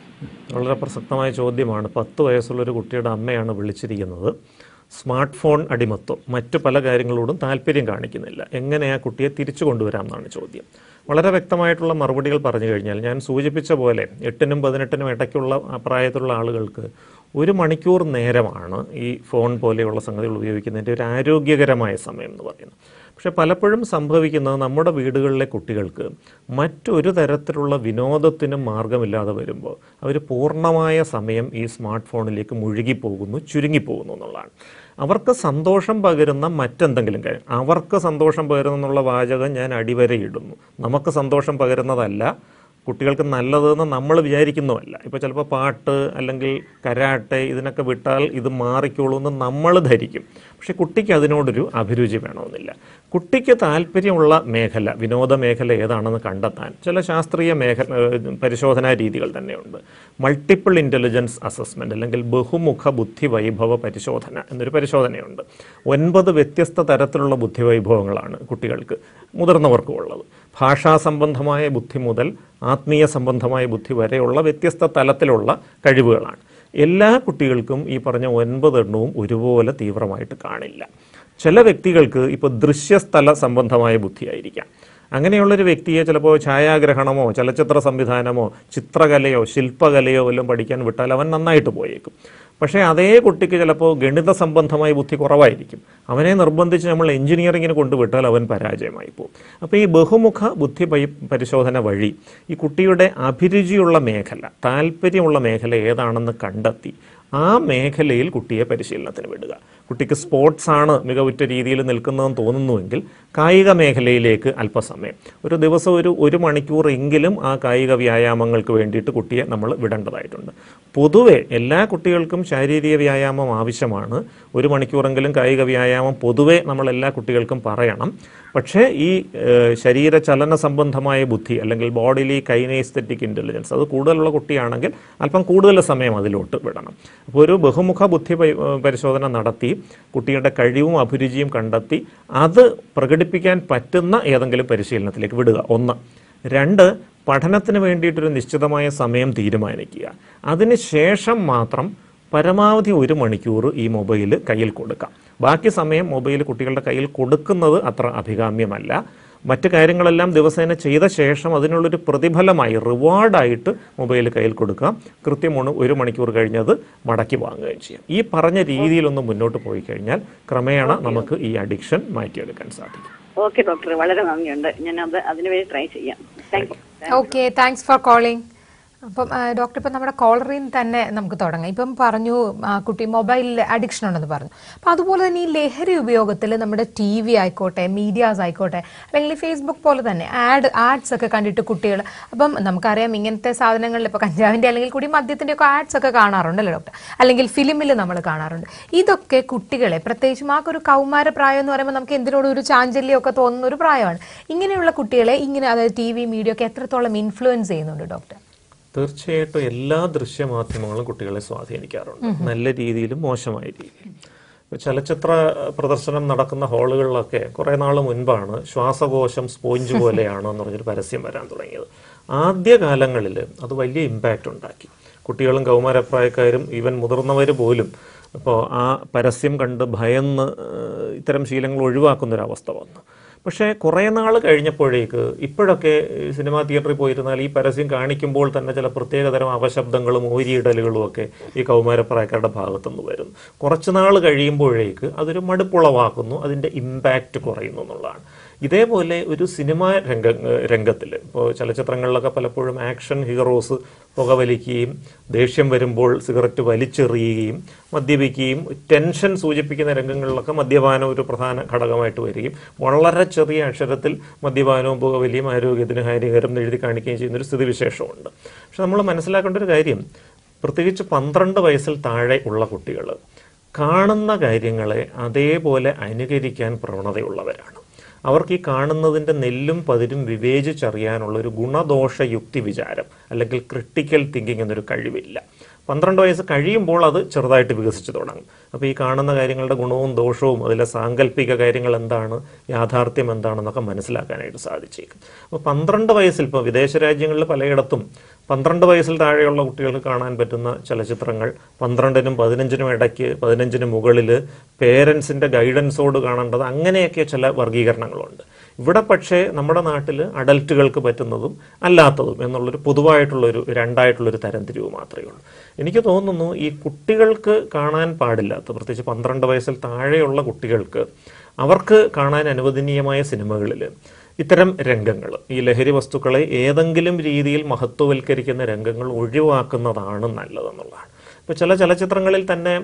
വളരെ പ്രസക്തമായ ചോദ്യമാണ്. 10 വയസ്സുള്ളൊരു കുട്ടിയുടെ അമ്മയാണ് വിളിച്ചിരിക്കുന്നത്. സ്മാർട്ട് ഫോൺ അടിമത്വം, മറ്റു പല കാര്യങ്ങളോടും താല്പര്യം കാണിക്കുന്നില്ല, എങ്ങനെ ആ കുട്ടിയെ തിരിച്ചു കൊണ്ടുവരാം എന്നാണ് ചോദ്യം. വളരെ വ്യക്തമായിട്ടുള്ള മറുപടികൾ പറഞ്ഞു കഴിഞ്ഞാൽ, ഞാൻ സൂചിപ്പിച്ച പോലെ 8നും 18നും ഇടയ്ക്കുള്ള പ്രായത്തിലുള്ള ആളുകൾക്ക് 1 മണിക്കൂർ നേരമാണ് ഈ ഫോൺ പോലെയുള്ള സംഗതികൾ ഉപയോഗിക്കുന്നതിൻ്റെ ഒരു ആരോഗ്യകരമായ സമയം എന്ന് പറയുന്നത്. പക്ഷെ പലപ്പോഴും സംഭവിക്കുന്നത് നമ്മുടെ വീടുകളിലെ കുട്ടികൾക്ക് മറ്റൊരു തരത്തിലുള്ള വിനോദത്തിനും മാർഗമില്ലാതെ വരുമ്പോൾ അവർ പൂർണ്ണമായ സമയം ഈ സ്മാർട്ട് ഫോണിലേക്ക് മുഴുകിപ്പോകുന്നു, ചുരുങ്ങിപ്പോകുന്നു എന്നുള്ളതാണ്. അവർക്ക് സന്തോഷം പകരുന്ന മറ്റെന്തെങ്കിലും കാര്യം, അവർക്ക് സന്തോഷം പകരുന്നുള്ള വാചകം ഞാൻ അടിവരയിടുന്നു. നമുക്ക് സന്തോഷം പകരുന്നതല്ല കുട്ടികൾക്ക് നല്ലതെന്ന് നമ്മൾ വിചാരിക്കുന്നുമല്ല. ഇപ്പോൾ ചിലപ്പോൾ പാട്ട് അല്ലെങ്കിൽ കരാട്ടെ ഇതിനൊക്കെ വിട്ടാൽ ഇത് മാറിക്കോളൂ എന്ന് നമ്മൾ ധരിക്കും. പക്ഷെ കുട്ടിക്ക് അതിനോടൊരു അഭിരുചി വേണമെന്നില്ല. കുട്ടിക്ക് താല്പര്യമുള്ള മേഖല, വിനോദ മേഖല ഏതാണെന്ന് കണ്ടെത്താൻ ചില ശാസ്ത്രീയ പരിശോധനാ രീതികൾ തന്നെയുണ്ട്. മൾട്ടിപ്പിൾ ഇൻ്റലിജൻസ് അസസ്മെൻറ്റ് അല്ലെങ്കിൽ ബഹുമുഖ ബുദ്ധി വൈഭവ പരിശോധന എന്നൊരു പരിശോധനയുണ്ട്. 9 വ്യത്യസ്ത തരത്തിലുള്ള ബുദ്ധിവൈഭവങ്ങളാണ് കുട്ടികൾക്ക്, മുതിർന്നവർക്കും ഉള്ളത്. ഭാഷാ സംബന്ധമായ ബുദ്ധി മുതൽ ആത്മീയ സംബന്ധമായ ബുദ്ധി വരെയുള്ള വ്യത്യസ്ത തലത്തിലുള്ള കഴിവുകളാണ്. എല്ലാ കുട്ടികൾക്കും ഈ പറഞ്ഞ 9 എണ്ണവും ഒരുപോലെ തീവ്രമായിട്ട് കാണില്ല. ചില വ്യക്തികൾക്ക് ഇപ്പോൾ ദൃശ്യസ്ഥല സംബന്ധമായ ബുദ്ധിയായിരിക്കാം. അങ്ങനെയുള്ളൊരു വ്യക്തിയെ ചിലപ്പോൾ ഛായാഗ്രഹണമോ ചലച്ചിത്ര സംവിധാനമോ ചിത്രകലയോ ശില്പകലയോ വല്ലതും പഠിക്കാൻ വിട്ടാൽ അവൻ നന്നായിട്ട് പോയേക്കും. പക്ഷേ അതേ കുട്ടിക്ക് ചിലപ്പോൾ ഗണിത സംബന്ധമായ ബുദ്ധി കുറവായിരിക്കും. അവനെ നിർബന്ധിച്ച് നമ്മൾ എഞ്ചിനീയറിങ്ങിന് കൊണ്ടുവിട്ടാൽ അവൻ പരാജയമായി പോകും. അപ്പോൾ ഈ ബഹുമുഖ ബുദ്ധി പരിശോധന വഴി ഈ കുട്ടിയുടെ അഭിരുചിയുള്ള മേഖല, താല്പര്യമുള്ള മേഖല ഏതാണെന്ന് കണ്ടെത്തി ആ മേഖലയിൽ കുട്ടിയെ പരിശീലനത്തിന് വിടുക. കുട്ടിക്ക് സ്പോർട്സാണ് മികവുറ്റ രീതിയിൽ നിൽക്കുന്നതെന്ന് തോന്നുന്നുവെങ്കിൽ കായിക മേഖലയിലേക്ക് അല്പസമയം, ഒരു ദിവസം 1 മണിക്കൂർ എങ്കിലും ആ കായിക വ്യായാമങ്ങൾക്ക് വേണ്ടിയിട്ട് കുട്ടിയെ നമ്മൾ വിടേണ്ടതായിട്ടുണ്ട്. പൊതുവെ എല്ലാ കുട്ടികൾക്കും ശാരീരിക വ്യായാമം ആവശ്യമാണ്. 1 മണിക്കൂറെങ്കിലും കായിക വ്യായാമം പൊതുവെ നമ്മൾ എല്ലാ കുട്ടികൾക്കും പറയണം. പക്ഷേ ഈ ശരീരചലന സംബന്ധമായ ബുദ്ധി അല്ലെങ്കിൽ ബോഡിലി കൈനേസ്തെറ്റിക് ഇൻ്റലിജൻസ് അത് കൂടുതലുള്ള കുട്ടിയാണെങ്കിൽ അല്പം കൂടുതൽ സമയം അതിലോട്ട് വിടണം. അപ്പോൾ ഒരു ബഹുമുഖ ബുദ്ധി പരിശോധന നടത്തി കുട്ടിയുടെ കഴിവും അഭിരുചിയും കണ്ടെത്തി അത് പ്രകടിപ്പിക്കാൻ പറ്റുന്ന ഏതെങ്കിലും പരിശീലനത്തിലേക്ക് വിടുക. 1. 2, പഠനത്തിന് വേണ്ടിയിട്ടൊരു നിശ്ചിതമായ സമയം തീരുമാനിക്കുക. അതിന് ശേഷം മാത്രം പരമാവധി 1 മണിക്കൂർ ഈ മൊബൈൽ കയ്യിൽ കൊടുക്കാം. ബാക്കി സമയം മൊബൈൽ കുട്ടികളുടെ കയ്യിൽ കൊടുക്കുന്നത് അത്ര അഭികാമ്യമല്ല. മറ്റു കാര്യങ്ങളെല്ലാം ദിവസേന ചെയ്ത ശേഷം അതിനുള്ളൊരു പ്രതിഫലമായി റിവാർഡായിട്ട് മൊബൈൽ കയ്യിൽ കൊടുക്കാം. കൃത്യം 1 മണിക്കൂർ കഴിഞ്ഞത് മടക്കി വാങ്ങുകയും ചെയ്യാം. ഈ പറഞ്ഞ രീതിയിലൊന്ന് മുന്നോട്ട് പോയി കഴിഞ്ഞാൽ ക്രമേണ നമുക്ക് ഈ അഡിക്ഷൻ മാറ്റിയെടുക്കാൻ സാധിക്കും. ഓക്കെ ഡോക്ടർ, വളരെ നന്ദിയുണ്ട്. ഞാൻ അതിനുവേണ്ടി ട്രൈ ചെയ്യാം. Thank you. Okay, thanks for calling. അപ്പം ഡോക്ടർ, ഇപ്പം നമ്മുടെ കോളറിൽ നിന്ന് തന്നെ നമുക്ക് തുടങ്ങാം. ഇപ്പം പറഞ്ഞു കുട്ടി മൊബൈലിൽ അഡിക്ഷൻ ഉണ്ടെന്ന് പറഞ്ഞു. അപ്പം അതുപോലെ തന്നെ ഈ ലഹരി ഉപയോഗത്തിൽ നമ്മുടെ TV ആയിക്കോട്ടെ, മീഡിയാസ് ആയിക്കോട്ടെ, അല്ലെങ്കിൽ ഫേസ്ബുക്ക് പോലെ തന്നെ ആഡ്സ് ഒക്കെ കണ്ടിട്ട് കുട്ടികൾ, അപ്പം നമുക്കറിയാം ഇങ്ങനത്തെ സാധനങ്ങളിൽ ഇപ്പോൾ കഞ്ചാവിൻ്റെ അല്ലെങ്കിൽ കൂടി മദ്യത്തിൻ്റെ ഒക്കെ ആഡ്സ് ഒക്കെ കാണാറുണ്ടല്ലോ ഡോക്ടർ, അല്ലെങ്കിൽ ഫിലിമിൽ നമ്മൾ കാണാറുണ്ട്. ഇതൊക്കെ കുട്ടികളെ, പ്രത്യേകിച്ചും ഒരു കൗമാര പ്രായം എന്ന് പറയുമ്പോൾ നമുക്ക് എന്തിനോടും ഒരു ചാഞ്ചല്യമൊക്കെ തോന്നുന്ന ഒരു പ്രായമാണ്. ഇങ്ങനെയുള്ള കുട്ടികളെ ഇങ്ങനെ, അതായത് TV, മീഡിയ ഒക്കെ എത്രത്തോളം ഇൻഫ്ലുവൻസ് ചെയ്യുന്നുണ്ട് ഡോക്ടർ? തീർച്ചയായിട്ടും എല്ലാ ദൃശ്യമാധ്യമങ്ങളും കുട്ടികളെ സ്വാധീനിക്കാറുണ്ട്, നല്ല രീതിയിലും മോശമായ രീതിയിലും. ചലച്ചിത്ര പ്രദർശനം നടക്കുന്ന ഹാളുകളിലൊക്കെ കുറേ നാൾ മുൻപാണ് ശ്വാസകോശം സ്പോഞ്ച് പോലെയാണ് എന്ന് പറഞ്ഞൊരു പരസ്യം വരാൻ തുടങ്ങിയത്. ആദ്യകാലങ്ങളിൽ അത് വലിയ ഇമ്പാക്റ്റ് ഉണ്ടാക്കി. കുട്ടികളും കൗമാരപ്രായക്കാരും ഈവൻ മുതിർന്നവർ പോലും ഇപ്പോൾ ആ പരസ്യം കണ്ട് ഭയന്ന് ഇത്തരം ശീലങ്ങൾ ഒഴിവാക്കുന്നൊരവസ്ഥ വന്നു. പക്ഷേ കുറേ നാൾ കഴിഞ്ഞപ്പോഴേക്ക് ഇപ്പോഴൊക്കെ സിനിമാ തിയേറ്ററിൽ പോയിരുന്നാൽ ഈ പരസ്യം കാണിക്കുമ്പോൾ തന്നെ ചില പ്രത്യേകതരം അപശബ്ദങ്ങളും ഓരിയിടലുകളും ഒക്കെ ഈ കൗമാരപ്രായക്കാരുടെ ഭാഗത്തുനിന്ന് വരുന്നു. കുറച്ച് നാൾ കഴിയുമ്പോഴേക്ക് അതൊരു മടുപ്പുളവാക്കുന്നു, അതിൻ്റെ ഇമ്പാക്റ്റ് കുറയുന്നു എന്നുള്ളതാണ്. ഇതേപോലെ ഒരു സിനിമാ രംഗത്തിൽ ഇപ്പോൾ ചലച്ചിത്രങ്ങളിലൊക്കെ പലപ്പോഴും ആക്ഷൻ ഹീറോസ് പുകവലിക്കുകയും ദേഷ്യം വരുമ്പോൾ സിഗരറ്റ് വലിച്ചെറിയുകയും മദ്യപിക്കുകയും ടെൻഷൻ സൂചിപ്പിക്കുന്ന രംഗങ്ങളിലൊക്കെ മദ്യപാനം ഒരു പ്രധാന ഘടകമായിട്ട് വരികയും വളരെ ചെറിയ അക്ഷരത്തിൽ മദ്യപാനവും പുകവലിയും ആരോഗ്യത്തിന് ഹാനികരം എഴുതി കാണിക്കുകയും ചെയ്യുന്നൊരു സ്ഥിതിവിശേഷമുണ്ട്. പക്ഷെ നമ്മൾ മനസ്സിലാക്കേണ്ട ഒരു കാര്യം, പ്രത്യേകിച്ച് 12 വയസ്സിൽ താഴെ ഉള്ള കുട്ടികൾ കാണുന്ന കാര്യങ്ങളെ അതേപോലെ അനുകരിക്കാൻ പ്രവണതയുള്ളവരാണ്. അവർക്ക് ഈ കാണുന്നതിൻ്റെ നെല്ലും പതിരും വിവേചിച്ചറിയാനുള്ളൊരു ഗുണദോഷ യുക്തി വിചാരം അല്ലെങ്കിൽ ക്രിട്ടിക്കൽ തിങ്കിങ് എന്നൊരു കഴിവില്ല. 12 വയസ്സ് കഴിയുമ്പോൾ അത് ചെറുതായിട്ട് വികസിച്ച് തുടങ്ങും. അപ്പോൾ ഈ കാണുന്ന കാര്യങ്ങളുടെ ഗുണവും ദോഷവും അതിലെ സാങ്കല്പിക കാര്യങ്ങൾ എന്താണ്, യാഥാർത്ഥ്യം എന്താണെന്നൊക്കെ മനസ്സിലാക്കാനായിട്ട് സാധിച്ചേക്കും. അപ്പോൾ 12 വയസ്സിൽ, ഇപ്പോൾ വിദേശ രാജ്യങ്ങളിൽ പലയിടത്തും 12 വയസ്സിൽ താഴെയുള്ള കുട്ടികൾക്ക് കാണാൻ പറ്റുന്ന ചലച്ചിത്രങ്ങൾ 12നും 15നും ഇടയ്ക്ക്, 15ന് മുകളിൽ, പേരൻസിൻ്റെ ഗൈഡൻസോട് കാണേണ്ടത്, അങ്ങനെയൊക്കെ ചില വർഗീകരണങ്ങളുണ്ട്. ഇവിടെ പക്ഷേ നമ്മുടെ നാട്ടിൽ അഡൽട്ടുകൾക്ക് പറ്റുന്നതും അല്ലാത്തതും എന്നുള്ളൊരു പൊതുവായിട്ടുള്ളൊരു രണ്ടായിട്ടുള്ളൊരു തരംതിരിവ് മാത്രമേ ഉള്ളൂ. എനിക്ക് തോന്നുന്നു ഈ കുട്ടികൾക്ക് കാണാൻ പാടില്ലാത്ത, പ്രത്യേകിച്ച് 12 വയസ്സിൽ താഴെയുള്ള കുട്ടികൾക്ക് അവർക്ക് കാണാൻ അനുവദനീയമായ സിനിമകളിൽ ഇത്തരം രംഗങ്ങൾ, ഈ ലഹരി വസ്തുക്കളെ ഏതെങ്കിലും രീതിയിൽ മഹത്വവൽക്കരിക്കുന്ന രംഗങ്ങൾ ഒഴിവാക്കുന്നതാണ് നല്ലതെന്നുള്ളതാണ്. ഇപ്പോൾ ചില ചലച്ചിത്രങ്ങളിൽ തന്നെ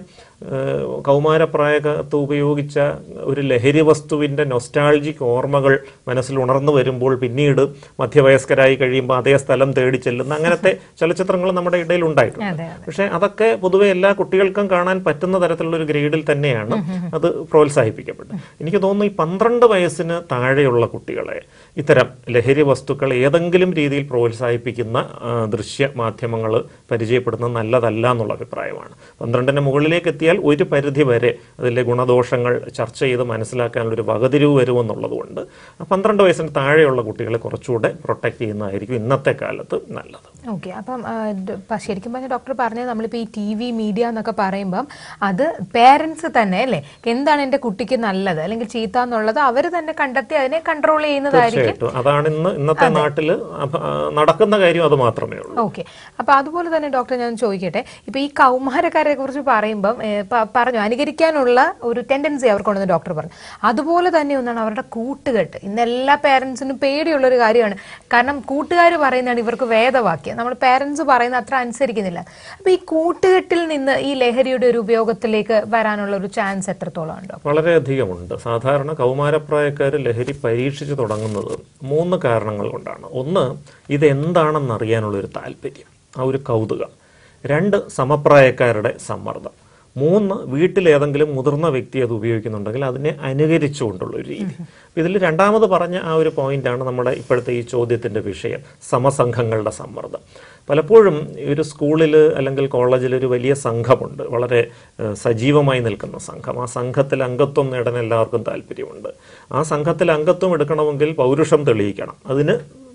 കൗമാരപ്രായത്ത് ഉപയോഗിച്ച ഒരു ലഹരി വസ്തുവിൻ്റെ നൊസ്റ്റാൾജിക് ഓർമ്മകൾ മനസ്സിൽ ഉണർന്നു വരുമ്പോൾ പിന്നീട് മധ്യവയസ്കരായി കഴിയുമ്പോൾ അതേ സ്ഥലം തേടി ചെല്ലുന്ന അങ്ങനത്തെ ചലച്ചിത്രങ്ങൾ നമ്മുടെ ഇടയിൽ ഉണ്ടായിട്ടുണ്ട്. പക്ഷേ അതൊക്കെ പൊതുവെ എല്ലാ കുട്ടികൾക്കും കാണാൻ പറ്റുന്ന തരത്തിലുള്ള ഒരു ഗ്രേഡിൽ തന്നെയാണ് അത് പ്രോത്സാഹിപ്പിക്കപ്പെട്ടത്. എനിക്ക് തോന്നുന്നു ഈ 12 വയസ്സിന് താഴെയുള്ള കുട്ടികളെ ഇത്തരം ലഹരി വസ്തുക്കൾ ഏതെങ്കിലും രീതിയിൽ പ്രോത്സാഹിപ്പിക്കുന്ന ദൃശ്യ മാധ്യമങ്ങൾ പരിചയപ്പെടുന്നത് നല്ലതല്ല എന്നുള്ള അഭിപ്രായമാണ്. 12ന് മുകളിലേക്ക് എത്തിയാൽ ഒരു പരിധി വരെ അതിലെ ഗുണദോഷങ്ങൾ ചർച്ച ചെയ്ത് മനസ്സിലാക്കാനുള്ളൊരു വകതിരിവ് വരുമെന്നുള്ളത് കൊണ്ട് 12 വയസ്സിന് താഴെയുള്ള കുട്ടികളെ കുറച്ചുകൂടെ പ്രൊട്ടക്ട് ചെയ്യുന്നതായിരിക്കും ഇന്നത്തെ കാലത്ത് നല്ലത്. ഓക്കെ, അപ്പം ശരിക്കും പറഞ്ഞാൽ ഡോക്ടർ പറഞ്ഞത് നമ്മളിപ്പോൾ ഈ TV, മീഡിയ എന്നൊക്കെ പറയുമ്പം അത് പേരൻസ് തന്നെ അല്ലേ, എന്താണ് എൻ്റെ കുട്ടിക്ക് നല്ലത് അല്ലെങ്കിൽ ചീത്ത എന്നുള്ളത് അവർ തന്നെ കണ്ടെത്തി അതിനെ കൺട്രോൾ ചെയ്യുന്നതായിരിക്കും. അതാണ് ഇന്നത്തെ നാട്ടിൽ നടക്കുന്ന കാര്യം, അത് മാത്രമേ ഉള്ളൂ. ഓക്കെ, അപ്പൊ അതുപോലെ തന്നെ ഡോക്ടർ ഞാൻ ചോദിക്കട്ടെ, ഇപ്പൊ ഈ കൗമാരക്കാരെ കുറിച്ച് പറയുമ്പം പറഞ്ഞു അനുകരിക്കാനുള്ള ഒരു ടെൻഡൻസി അവർക്കുണ്ടെന്ന് ഡോക്ടർ പറഞ്ഞു. അതുപോലെ തന്നെ ഒന്നാണ് അവരുടെ കൂട്ടുകെട്ട്. ഇന്ന് എല്ലാ പേരൻസിനും പേടിയുള്ള ഒരു കാര്യമാണ്. കാരണം കൂട്ടുകാർ പറയുന്നതാണ് ഇവർക്ക് വേദവാക്യം, നമ്മൾ പേരൻസ് പറയുന്ന അത്ര അനുസരിക്കുന്നില്ല. അപ്പൊ ഈ കൂട്ടുകെട്ടിൽ നിന്ന് ഈ ലഹരിയുടെ ഒരു ഉപയോഗത്തിലേക്ക് വരാനുള്ള ഒരു ചാൻസ് എത്രത്തോളം ഉണ്ടോ? വളരെയധികമുണ്ട്. സാധാരണ കൗമാരപ്രായക്കാർ ലഹരി പരീക്ഷിച്ച് തുടങ്ങുന്നത് 3 കാരണങ്ങൾ കൊണ്ടാണ്. ഒന്ന്, ഇതെന്താണെന്നറിയാനുള്ളൊരു താല്പര്യം, ആ ഒരു കൗതുകം. 2, സമപ്രായക്കാരുടെ സമ്മർദ്ദം. 3, വീട്ടിലേതെങ്കിലും മുതിർന്ന വ്യക്തി അത് ഉപയോഗിക്കുന്നുണ്ടെങ്കിൽ അതിനെ അനുകരിച്ചുകൊണ്ടുള്ള ഒരു രീതി. ഇതിൽ രണ്ടാമത് പറഞ്ഞ ആ ഒരു പോയിന്റാണ് നമ്മുടെ ഇപ്പോഴത്തെ ഈ ചോദ്യത്തിൻ്റെ വിഷയം, സമസംഘങ്ങളുടെ സമ്മർദ്ദം. പലപ്പോഴും ഒരു സ്കൂളിൽ അല്ലെങ്കിൽ കോളേജിൽ ഒരു വലിയ സംഘമുണ്ട്, വളരെ സജീവമായി നിൽക്കുന്ന സംഘം. ആ സംഘത്തിൽ അംഗത്വം നേടാൻ എല്ലാവർക്കും താല്പര്യമുണ്ട്. ആ സംഘത്തിൽ അംഗത്വം എടുക്കണമെങ്കിൽ പൗരുഷം തെളിയിക്കണം, അതിന്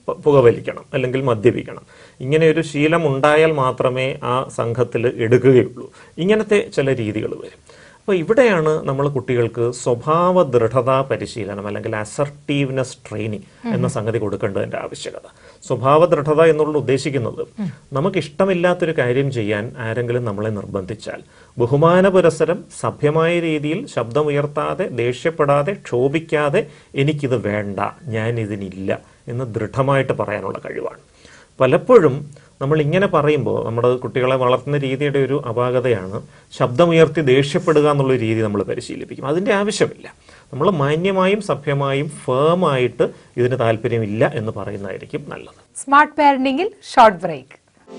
പുകവലിക്കണം അല്ലെങ്കിൽ മദ്യപിക്കണം. ഇങ്ങനെ ഒരു ശീലം ഉണ്ടായാൽ മാത്രമേ ആ സംഘത്തിൽ എടുക്കുകയുള്ളൂ. ഇങ്ങനത്തെ ചില രീതികൾ വരും. അപ്പോൾ ഇവിടെയാണ് നമ്മൾ കുട്ടികൾക്ക് സ്വഭാവ ദൃഢതാ പരിശീലനം അല്ലെങ്കിൽ അസർട്ടീവ്നെസ് ട്രെയിനിങ് എന്ന സംഗതി കൊടുക്കേണ്ടതിൻ്റെ ആവശ്യകത. സ്വഭാവ ദൃഢത എന്നുള്ള ഉദ്ദേശിക്കുന്നത് നമുക്കിഷ്ടമില്ലാത്തൊരു കാര്യം ചെയ്യാൻ ആരെങ്കിലും നമ്മളെ നിർബന്ധിച്ചാൽ ബഹുമാനപുരസരം സഭ്യമായ രീതിയിൽ ശബ്ദമുയർത്താതെ, ദേഷ്യപ്പെടാതെ, ക്ഷോഭിക്കാതെ എനിക്കിത് വേണ്ട, ഞാൻ ഇതിനില്ല എന്ന് ദൃഢമായിട്ട് പറയാനുള്ള കഴിവാണ്. പലപ്പോഴും നമ്മൾ ഇങ്ങനെ പറയുമ്പോൾ നമ്മുടെ കുട്ടികളെ വളർത്തുന്ന രീതിയുടെ ഒരു അപാകതയാണ് ശബ്ദമുയർത്തി ദേഷ്യപ്പെടുക എന്നുള്ള രീതി നമ്മൾ പരിശീലിപ്പിക്കും. അതിൻ്റെ ആവശ്യമില്ല. നമ്മൾ മാന്യമായും സഭ്യമായും ഫേമായിട്ട് ഇതിന് താല്പര്യമില്ല എന്ന് പറയുന്നതായിരിക്കും നല്ലത്. സ്മാർട്ട് പാരന്റിംഗിൽ short break.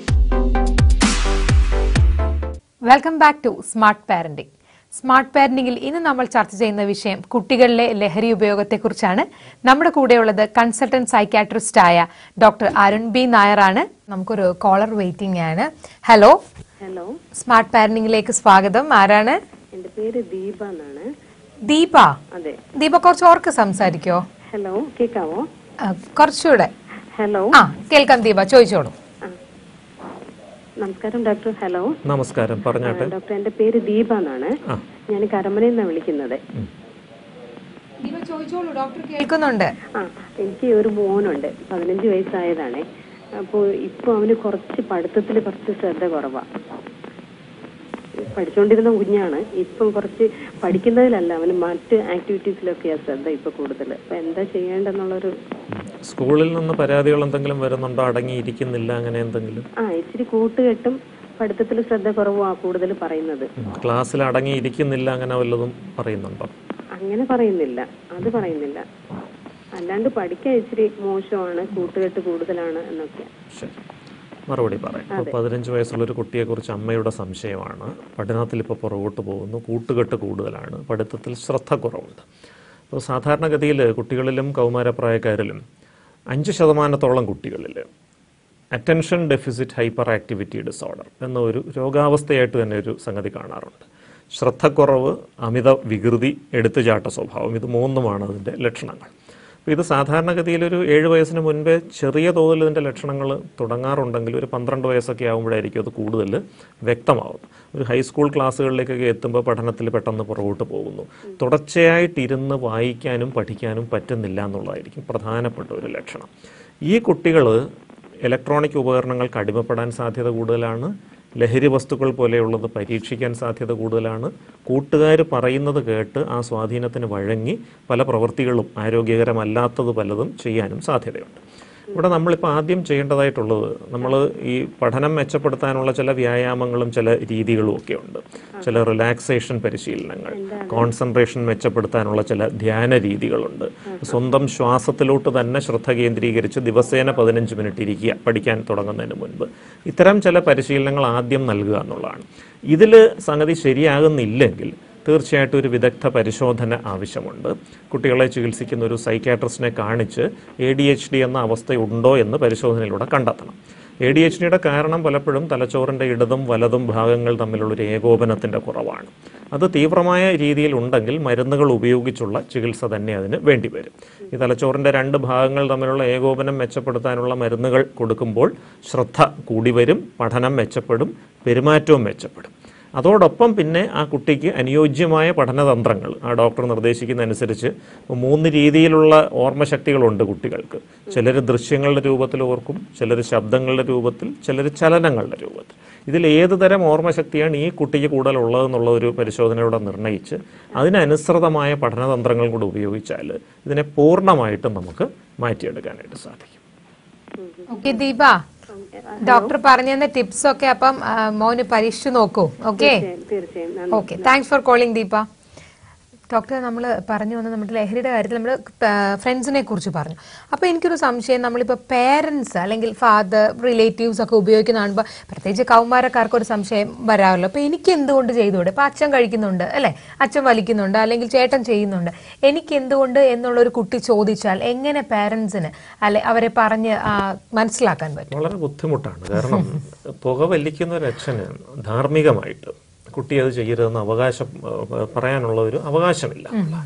Welcome back to smart parenting. Smart പാരന്റിംഗിൽ ഇന്ന് നമ്മൾ ചർച്ച ചെയ്യുന്ന വിഷയം കുട്ടികളിലെ ലഹരി ഉപയോഗത്തെക്കുറിച്ചാണ്. നമ്മുടെ കൂടെയുള്ളത് കൺസൾട്ടന്റ് സൈക്യാട്രിസ്റ്റ് ആയ ഡോക്ടർ അരുൺ ബി നായരാണ്. നമുക്കൊരു കോളർ വെയിറ്റിംഗ് ആണ്. ഹലോ. ഹലോ, സ്മാർട്ട് പാരന്റിംഗിലേക്ക് സ്വാഗതം. ആരാണ്? എന്റെ പേര് ദീപ എന്നാണ്. ദീപ? അതെ. ദീപ കുറച്ച് ഓർക്ക് സംസാരിക്കോ? ഹലോ, കേൾക്കാവോ? കുറച്ചുകൂടെ. ഹലോ. കേൾക്കാം ദീപ, ചോദിച്ചോളൂ. നമസ്കാരം ഡോക്ടർ. ഹലോ. നമസ്കാരം, പറഞ്ഞാട്ടെ. ഡോക്ടർ, എന്റെ പേര് ദീപ എന്നാണ്. ഞാൻ കരമനയിൽ നിന്നാണ് വിളിക്കുന്നത്. കേൾക്കുന്നുണ്ട്. എനിക്ക് ഒരു മോനുണ്ട്, 15 വയസ്സായതാണ്. അപ്പോൾ ഇപ്പൊ അവന് കുറച്ച് പഠിത്തത്തിൽ കുറച്ച് ശ്രദ്ധ കുറവാ. പഠിച്ചുകൊണ്ടിരുന്ന കുഞ്ഞാണ്. ഇപ്പം കുറച്ച് പഠിക്കുന്നതിലല്ല, അവന് മറ്റ് ആക്ടിവിറ്റീസിലൊക്കെയാ ശ്രദ്ധ ഇപ്പൊ കൂടുതൽ. അപ്പൊ എന്താ ചെയ്യേണ്ടെന്നുള്ളൊരു. സ്കൂളിൽ നിന്ന് പരാതികൾ എന്തെങ്കിലും വരുന്നുണ്ടോ? അടങ്ങിയിരിക്കുന്നില്ല, അങ്ങനെ എന്തെങ്കിലും? ഇച്ചിരി കൂട്ടുകെട്ടും പഠിത്തത്തിൽ ശ്രദ്ധ കുറവാ കൂടുതൽ പറയുന്നത്. ക്ലാസ്സിൽ അടങ്ങിയിരിക്കുന്നില്ല, അങ്ങനെ വല്ലതും പറയുന്നുണ്ടോ? അങ്ങനെ പറയുന്നില്ല, അത് പറയുന്നില്ല. അല്ലാണ്ട് പഠിക്കാൻ ഇച്ചിരി മോശമാണ്, കൂട്ടുകെട്ട് കൂടുതലാണ് എന്നൊക്കെ. ശരി, മറുപടി പറയാം. ഇപ്പോൾ 15 വയസ്സുള്ളൊരു കുട്ടിയെക്കുറിച്ച് അമ്മയുടെ സംശയമാണ്. പഠനത്തിൽ ഇപ്പോൾ പുറകോട്ട് പോകുന്നു, കൂട്ടുകെട്ട് കൂടുതലാണ്, പഠിത്തത്തിൽ ശ്രദ്ധ കുറവുണ്ട്. അപ്പോൾ സാധാരണഗതിയിൽ കുട്ടികളിലും കൗമാരപ്രായക്കാരിലും 5% കുട്ടികളിൽ attention deficit hyperactivity disorder എന്ന ഒരു രോഗാവസ്ഥയായിട്ട് തന്നെ ഒരു സംഗതി കാണാറുണ്ട്. ശ്രദ്ധക്കുറവ്, അമിത വികൃതി, എടുത്തുചാട്ട സ്വഭാവം, ഇത് മൂന്നുമാണ് അതിൻ്റെ ലക്ഷണങ്ങൾ. അപ്പോൾ ഇത് സാധാരണഗതിയിൽ ഒരു 7 വയസ്സിന് മുൻപേ ചെറിയ തോതിൽ ഇതിൻ്റെ ലക്ഷണങ്ങൾ തുടങ്ങാറുണ്ടെങ്കിൽ ഒരു 12 വയസ്സൊക്കെ ആകുമ്പോഴായിരിക്കും അത് കൂടുതൽ വ്യക്തമാവുന്നത്. ഒരു ഹൈസ്കൂൾ ക്ലാസ്സുകളിലേക്കൊക്കെ എത്തുമ്പോൾ പഠനത്തിൽ പെട്ടെന്ന് പുറകോട്ട് പോകുന്നു. തുടർച്ചയായിട്ടിരുന്ന് വായിക്കാനും പഠിക്കാനും പറ്റുന്നില്ല എന്നുള്ളതായിരിക്കും പ്രധാനപ്പെട്ട ഒരു ലക്ഷണം. ഈ കുട്ടികൾ ഇലക്ട്രോണിക് ഉപകരണങ്ങൾക്ക് അടിമപ്പെടാൻ സാധ്യത കൂടുതലാണ്. ലഹരി വസ്തുക്കൾ പോലെയുള്ളത് പരീക്ഷിക്കാൻ സാധ്യത കൂടുതലാണ്. കൂട്ടുകാർ പറയുന്നത് കേട്ട് ആ സ്വാധീനത്തിന് വഴങ്ങി പല പ്രവൃത്തികളും ആരോഗ്യകരമല്ലാത്തത് പലതും ചെയ്യാനും സാധ്യതയുണ്ട്. ഇവിടെ നമ്മളിപ്പോൾ ആദ്യം ചെയ്യേണ്ടതായിട്ടുള്ളത്, നമ്മൾ ഈ പഠനം മെച്ചപ്പെടുത്താനുള്ള ചില വ്യായാമങ്ങളും ചില രീതികളും ഒക്കെ ഉണ്ട്. ചില റിലാക്സേഷൻ പരിശീലനങ്ങൾ, കോൺസെൻട്രേഷൻ മെച്ചപ്പെടുത്താനുള്ള ചില ധ്യാന രീതികളുണ്ട്. സ്വന്തം ശ്വാസത്തിലോട്ട് തന്നെ ശ്രദ്ധ കേന്ദ്രീകരിച്ച് ദിവസേന 15 മിനിറ്റ് ഇരിക്കുക പഠിക്കാൻ തുടങ്ങുന്നതിന് മുൻപ്. ഇത്തരം ചില പരിശീലനങ്ങൾ ആദ്യം നൽകുക എന്നുള്ളതാണ്. ഇതിൽ സംഗതി ശരിയാകുന്നില്ലെങ്കിൽ തീർച്ചയായിട്ടും ഒരു വിദഗ്ധ പരിശോധന ആവശ്യമുണ്ട്. കുട്ടികളെ ചികിത്സിക്കുന്ന ഒരു സൈക്യാട്രിസ്റ്റിനെ കാണിച്ച് ADHD എന്ന അവസ്ഥയുണ്ടോ എന്ന് പരിശോധനയിലൂടെ കണ്ടെത്തണം. ADHDയുടെ കാരണം പലപ്പോഴും തലച്ചോറിൻ്റെ ഇടതും വലതും ഭാഗങ്ങൾ തമ്മിലുള്ളൊരു ഏകോപനത്തിൻ്റെ കുറവാണ്. അത് തീവ്രമായ രീതിയിൽ ഉണ്ടെങ്കിൽ മരുന്നുകൾ ഉപയോഗിച്ചുള്ള ചികിത്സ തന്നെ അതിന് വേണ്ടിവരും. ഈ തലച്ചോറിൻ്റെ 2 ഭാഗങ്ങൾ തമ്മിലുള്ള ഏകോപനം മെച്ചപ്പെടുത്താനുള്ള മരുന്നുകൾ കൊടുക്കുമ്പോൾ ശ്രദ്ധ കൂടി വരും, പഠനം മെച്ചപ്പെടും, പെരുമാറ്റവും മെച്ചപ്പെടും. അതോടൊപ്പം പിന്നെ ആ കുട്ടിക്ക് അനുയോജ്യമായ പഠനതന്ത്രങ്ങൾ ആ ഡോക്ടർ നിർദ്ദേശിക്കുന്നതനുസരിച്ച് 3 രീതിയിലുള്ള ഓർമ്മശക്തികളുണ്ട് കുട്ടികൾക്ക്. ചിലർ ദൃശ്യങ്ങളുടെ രൂപത്തിൽ ഓർക്കും, ചിലർ ശബ്ദങ്ങളുടെ രൂപത്തിൽ, ചിലർ ചലനങ്ങളുടെ രൂപത്തിൽ. ഇതിൽ ഏത് തരം ഓർമ്മശക്തിയാണ് ഈ കുട്ടിക്ക് കൂടുതലുള്ളതെന്നുള്ള ഒരു പരിശോധനയോടെ നിർണ്ണയിച്ച് അതിനനുസൃതമായ പഠനതന്ത്രങ്ങൾ കൂടെ ഉപയോഗിച്ചാൽ ഇതിനെ പൂർണ്ണമായിട്ടും നമുക്ക് മാറ്റിയെടുക്കാനായിട്ട് സാധിക്കും. ഓക്കെ ദീപ, ഡോക്ടർ പറഞ്ഞ ടിപ്സ് ഒക്കെ അപ്പം മോന് പരീക്ഷിച്ചു നോക്കൂ. Okay, okay, thanks for calling Deepa. Doctor, നമ്മൾ പറഞ്ഞു വന്ന നമ്മുടെ ലഹരിയുടെ കാര്യത്തിൽ നമ്മൾ ഫ്രണ്ട്സിനെ കുറിച്ച് പറഞ്ഞു. അപ്പോൾ എനിക്കൊരു സംശയം, നമ്മളിപ്പോൾ പേരൻസ് അല്ലെങ്കിൽ ഫാദർ, റിലേറ്റീവ്സ് ഒക്കെ ഉപയോഗിക്കുന്ന കാണുമ്പോൾ പ്രത്യേകിച്ച് കൗമാരക്കാർക്കൊരു സംശയം വരാമല്ലോ. അപ്പോൾ എനിക്ക് എന്തുകൊണ്ട് ചെയ്തുകൂടെ? ഇപ്പോൾ അച്ഛൻ കഴിക്കുന്നുണ്ട് അല്ലേ, അച്ഛൻ വലിക്കുന്നുണ്ട്, അല്ലെങ്കിൽ ചേട്ടൻ ചെയ്യുന്നുണ്ട്, എനിക്ക് എന്തുകൊണ്ട് എന്നുള്ളൊരു കുട്ടി ചോദിച്ചാൽ എങ്ങനെ പേരൻസിന് അല്ലെ അവരെ പറഞ്ഞ് മനസ്സിലാക്കാൻ പറ്റും? വളരെ ബുദ്ധിമുട്ടാണ്. കാരണം പുകവലിക്കുന്ന ഒരു അച്ഛന് ധാർമ്മികമായിട്ട് കുട്ടി അത് ചെയ്യരുതെന്ന് പറയാനുള്ള ഒരു അവകാശമില്ല.